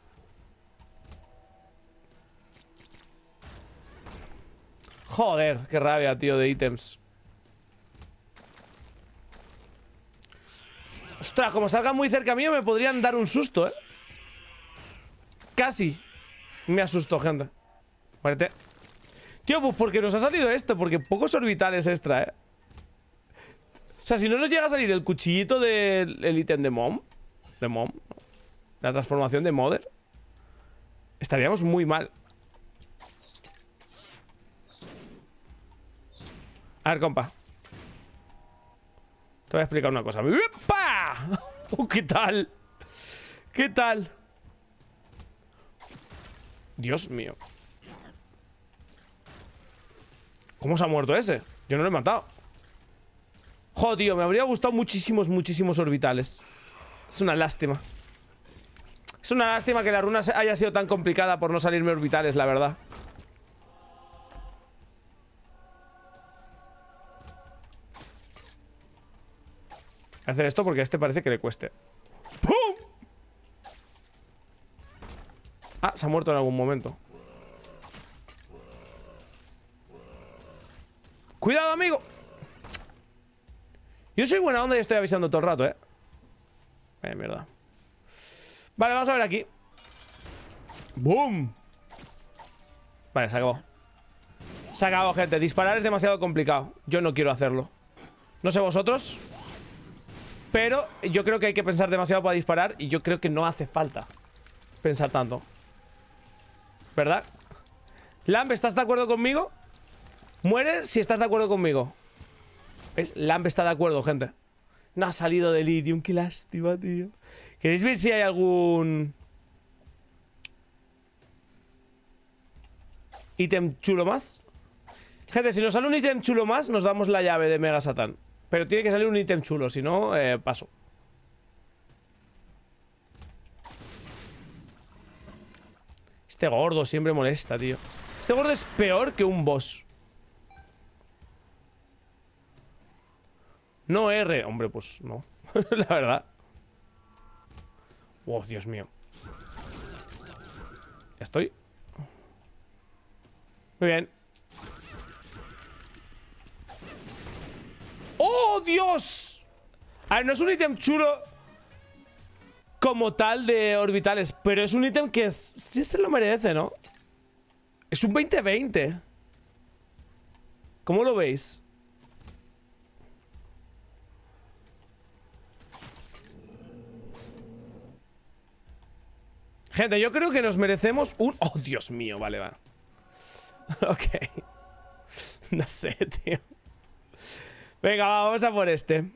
Joder, qué rabia, tío, de ítems. Ostras, como salgan muy cerca mío me podrían dar un susto, ¿eh? Casi me asustó, gente. Muérete. Tío, pues porque nos ha salido esto. Porque pocos orbitales extra, ¿eh? O sea, si no nos llega a salir el cuchillito del ítem de Mom. De Mom. La transformación de Mother. Estaríamos muy mal. A ver, compa. Te voy a explicar una cosa. ¡Epa! ¿Qué tal? ¿Qué tal? Dios mío. ¿Cómo se ha muerto ese? Yo no lo he matado. Joder, tío, me habría gustado muchísimos, muchísimos orbitales. Es una lástima. Es una lástima que la runa haya sido tan complicada por no salirme orbitales, la verdad. Voy a hacer esto porque a este parece que le cueste. ¡Pum! Ah, se ha muerto en algún momento. ¡Cuidado, amigo! Yo soy buena onda y estoy avisando todo el rato, ¿eh? Eh, mierda. Vale, vamos a ver aquí. ¡Boom! Vale, se acabó. Se acabó, gente. Disparar es demasiado complicado. Yo no quiero hacerlo. No sé vosotros, pero yo creo que hay que pensar demasiado para disparar. Y yo creo que no hace falta pensar tanto, ¿verdad? Lamb, ¿estás de acuerdo conmigo? Muere si estás de acuerdo conmigo. ¿Ves? Lamb está de acuerdo, gente. No ha salido Delirium. Qué lástima, tío. ¿Queréis ver si hay algún ítem chulo más? Gente, si nos sale un ítem chulo más, nos damos la llave de Mega Satan. Pero tiene que salir un ítem chulo, si no, eh, paso. Este gordo siempre molesta, tío. Este gordo es peor que un boss. No R. Hombre, pues no. La verdad. Wow, Dios mío. Ya estoy. Muy bien. ¡Oh, Dios! A ver, no es un ítem chulo como tal de orbitales, pero es un ítem que es, sí se lo merece, ¿no? Es un veinte veinte. ¿Cómo lo veis? Gente, yo creo que nos merecemos un... ¡Oh, Dios mío! Vale, va. Ok. No sé, tío. Venga, vamos a por este.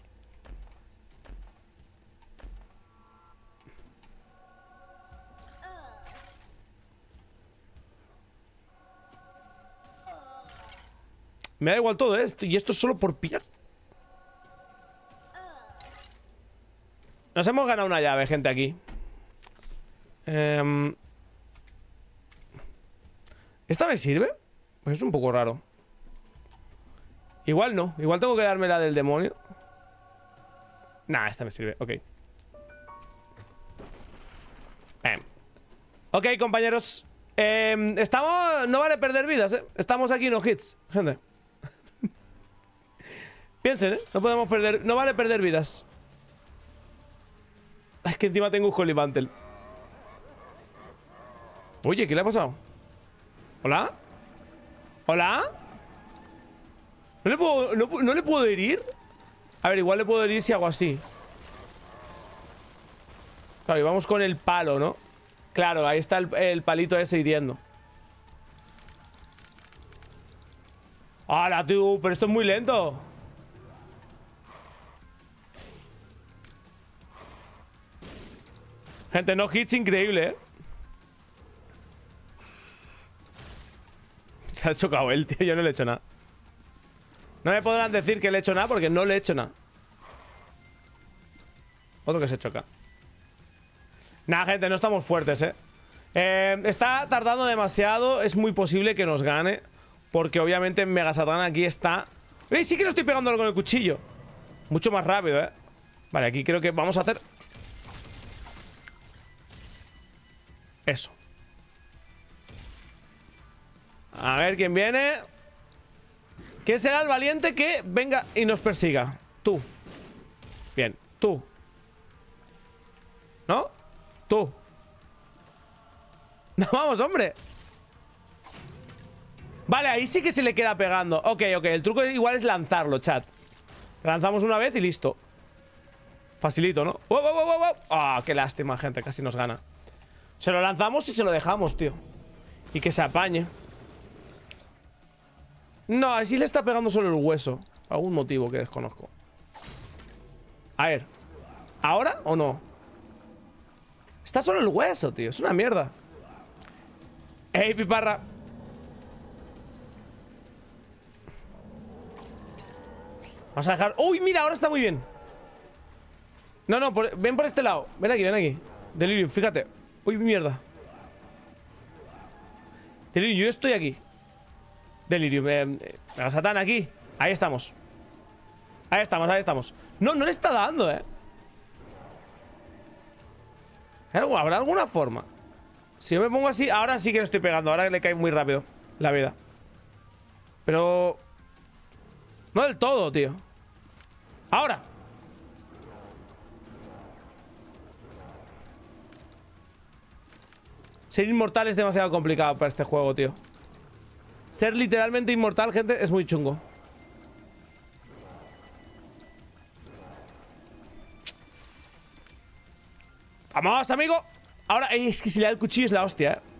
Me da igual todo esto. Y esto es solo por pillar. Nos hemos ganado una llave, gente, aquí. Um, ¿Esta me sirve? Pues es un poco raro. Igual no, igual tengo que darme la del demonio. Nah, esta me sirve, ok. eh. Ok, compañeros, eh, estamos... No vale perder vidas, eh. Estamos aquí, no hits, gente. Piensen, eh, no podemos perder... No vale perder vidas. Es que encima tengo un Holy Mantle. Oye, ¿qué le ha pasado? ¿Hola? ¿Hola? ¿No le puedo, no, no le puedo herir? A ver, igual le puedo herir si hago así. Claro, y vamos con el palo, ¿no? Claro, ahí está el, el palito ese hiriendo. ¡Hala, tío! Pero esto es muy lento. Gente, no hits, increíble, ¿eh? Se ha chocado él, tío. Yo no le he hecho nada. No me podrán decir que le he hecho nada porque no le he hecho nada. Otro que se choca. Nah, gente, no estamos fuertes, eh. eh Está tardando demasiado. Es muy posible que nos gane, porque obviamente Mega Satán aquí está. ¡Eh! Sí que lo estoy pegándolo con el cuchillo. Mucho más rápido, eh. Vale, aquí creo que vamos a hacer eso. A ver quién viene. ¿Quién será el valiente que venga y nos persiga? Tú. Bien, tú. ¿No? Tú. No, vamos, hombre. Vale, ahí sí que se le queda pegando. Ok, ok, el truco igual es lanzarlo, chat. Lanzamos una vez y listo. Facilito, ¿no? ¡Wow, wow, wow, wow! ¡Ah, qué lástima, gente! Casi nos gana. Se lo lanzamos y se lo dejamos, tío. Y que se apañe. No, así le está pegando solo el hueso. Por algún motivo que desconozco. A ver. ¿Ahora o no? Está solo el hueso, tío. Es una mierda. ¡Ey, piparra! Vamos a dejar... ¡Uy, mira! Ahora está muy bien. No, no, por... ven por este lado. Ven aquí, ven aquí. Delirium, fíjate. Uy, mierda. Delirium, yo estoy aquí. Delirium, eh, eh, Satán aquí. Ahí estamos. Ahí estamos, ahí estamos. No, no le está dando, eh. ¿Habrá alguna forma? Si yo me pongo así, ahora sí que le estoy pegando. Ahora le cae muy rápido la vida. Pero... no del todo, tío. Ahora. Ser inmortal es demasiado complicado para este juego, tío. Ser literalmente inmortal, gente, es muy chungo. ¡Vamos, amigo! Ahora, es que si le da el cuchillo es la hostia, eh.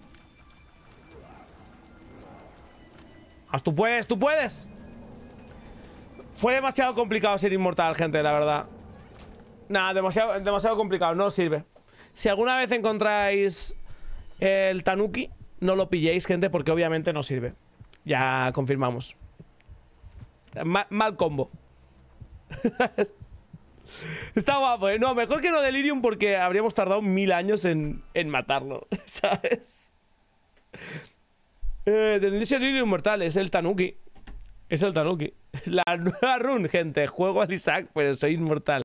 ¡Haz, tú puedes, tú puedes! Fue demasiado complicado ser inmortal, gente, la verdad. Nada, demasiado, demasiado complicado, no sirve. Si alguna vez encontráis el Tanuki, no lo pilléis, gente, porque obviamente no sirve. Ya confirmamos. Mal, mal combo. Está guapo, ¿eh? No, mejor que no Delirium, porque habríamos tardado mil años en, en matarlo, ¿sabes? Eh, Delirium Inmortal, es el Tanuki. Es el Tanuki. La nueva run, gente. Juego al Isaac, pero soy inmortal.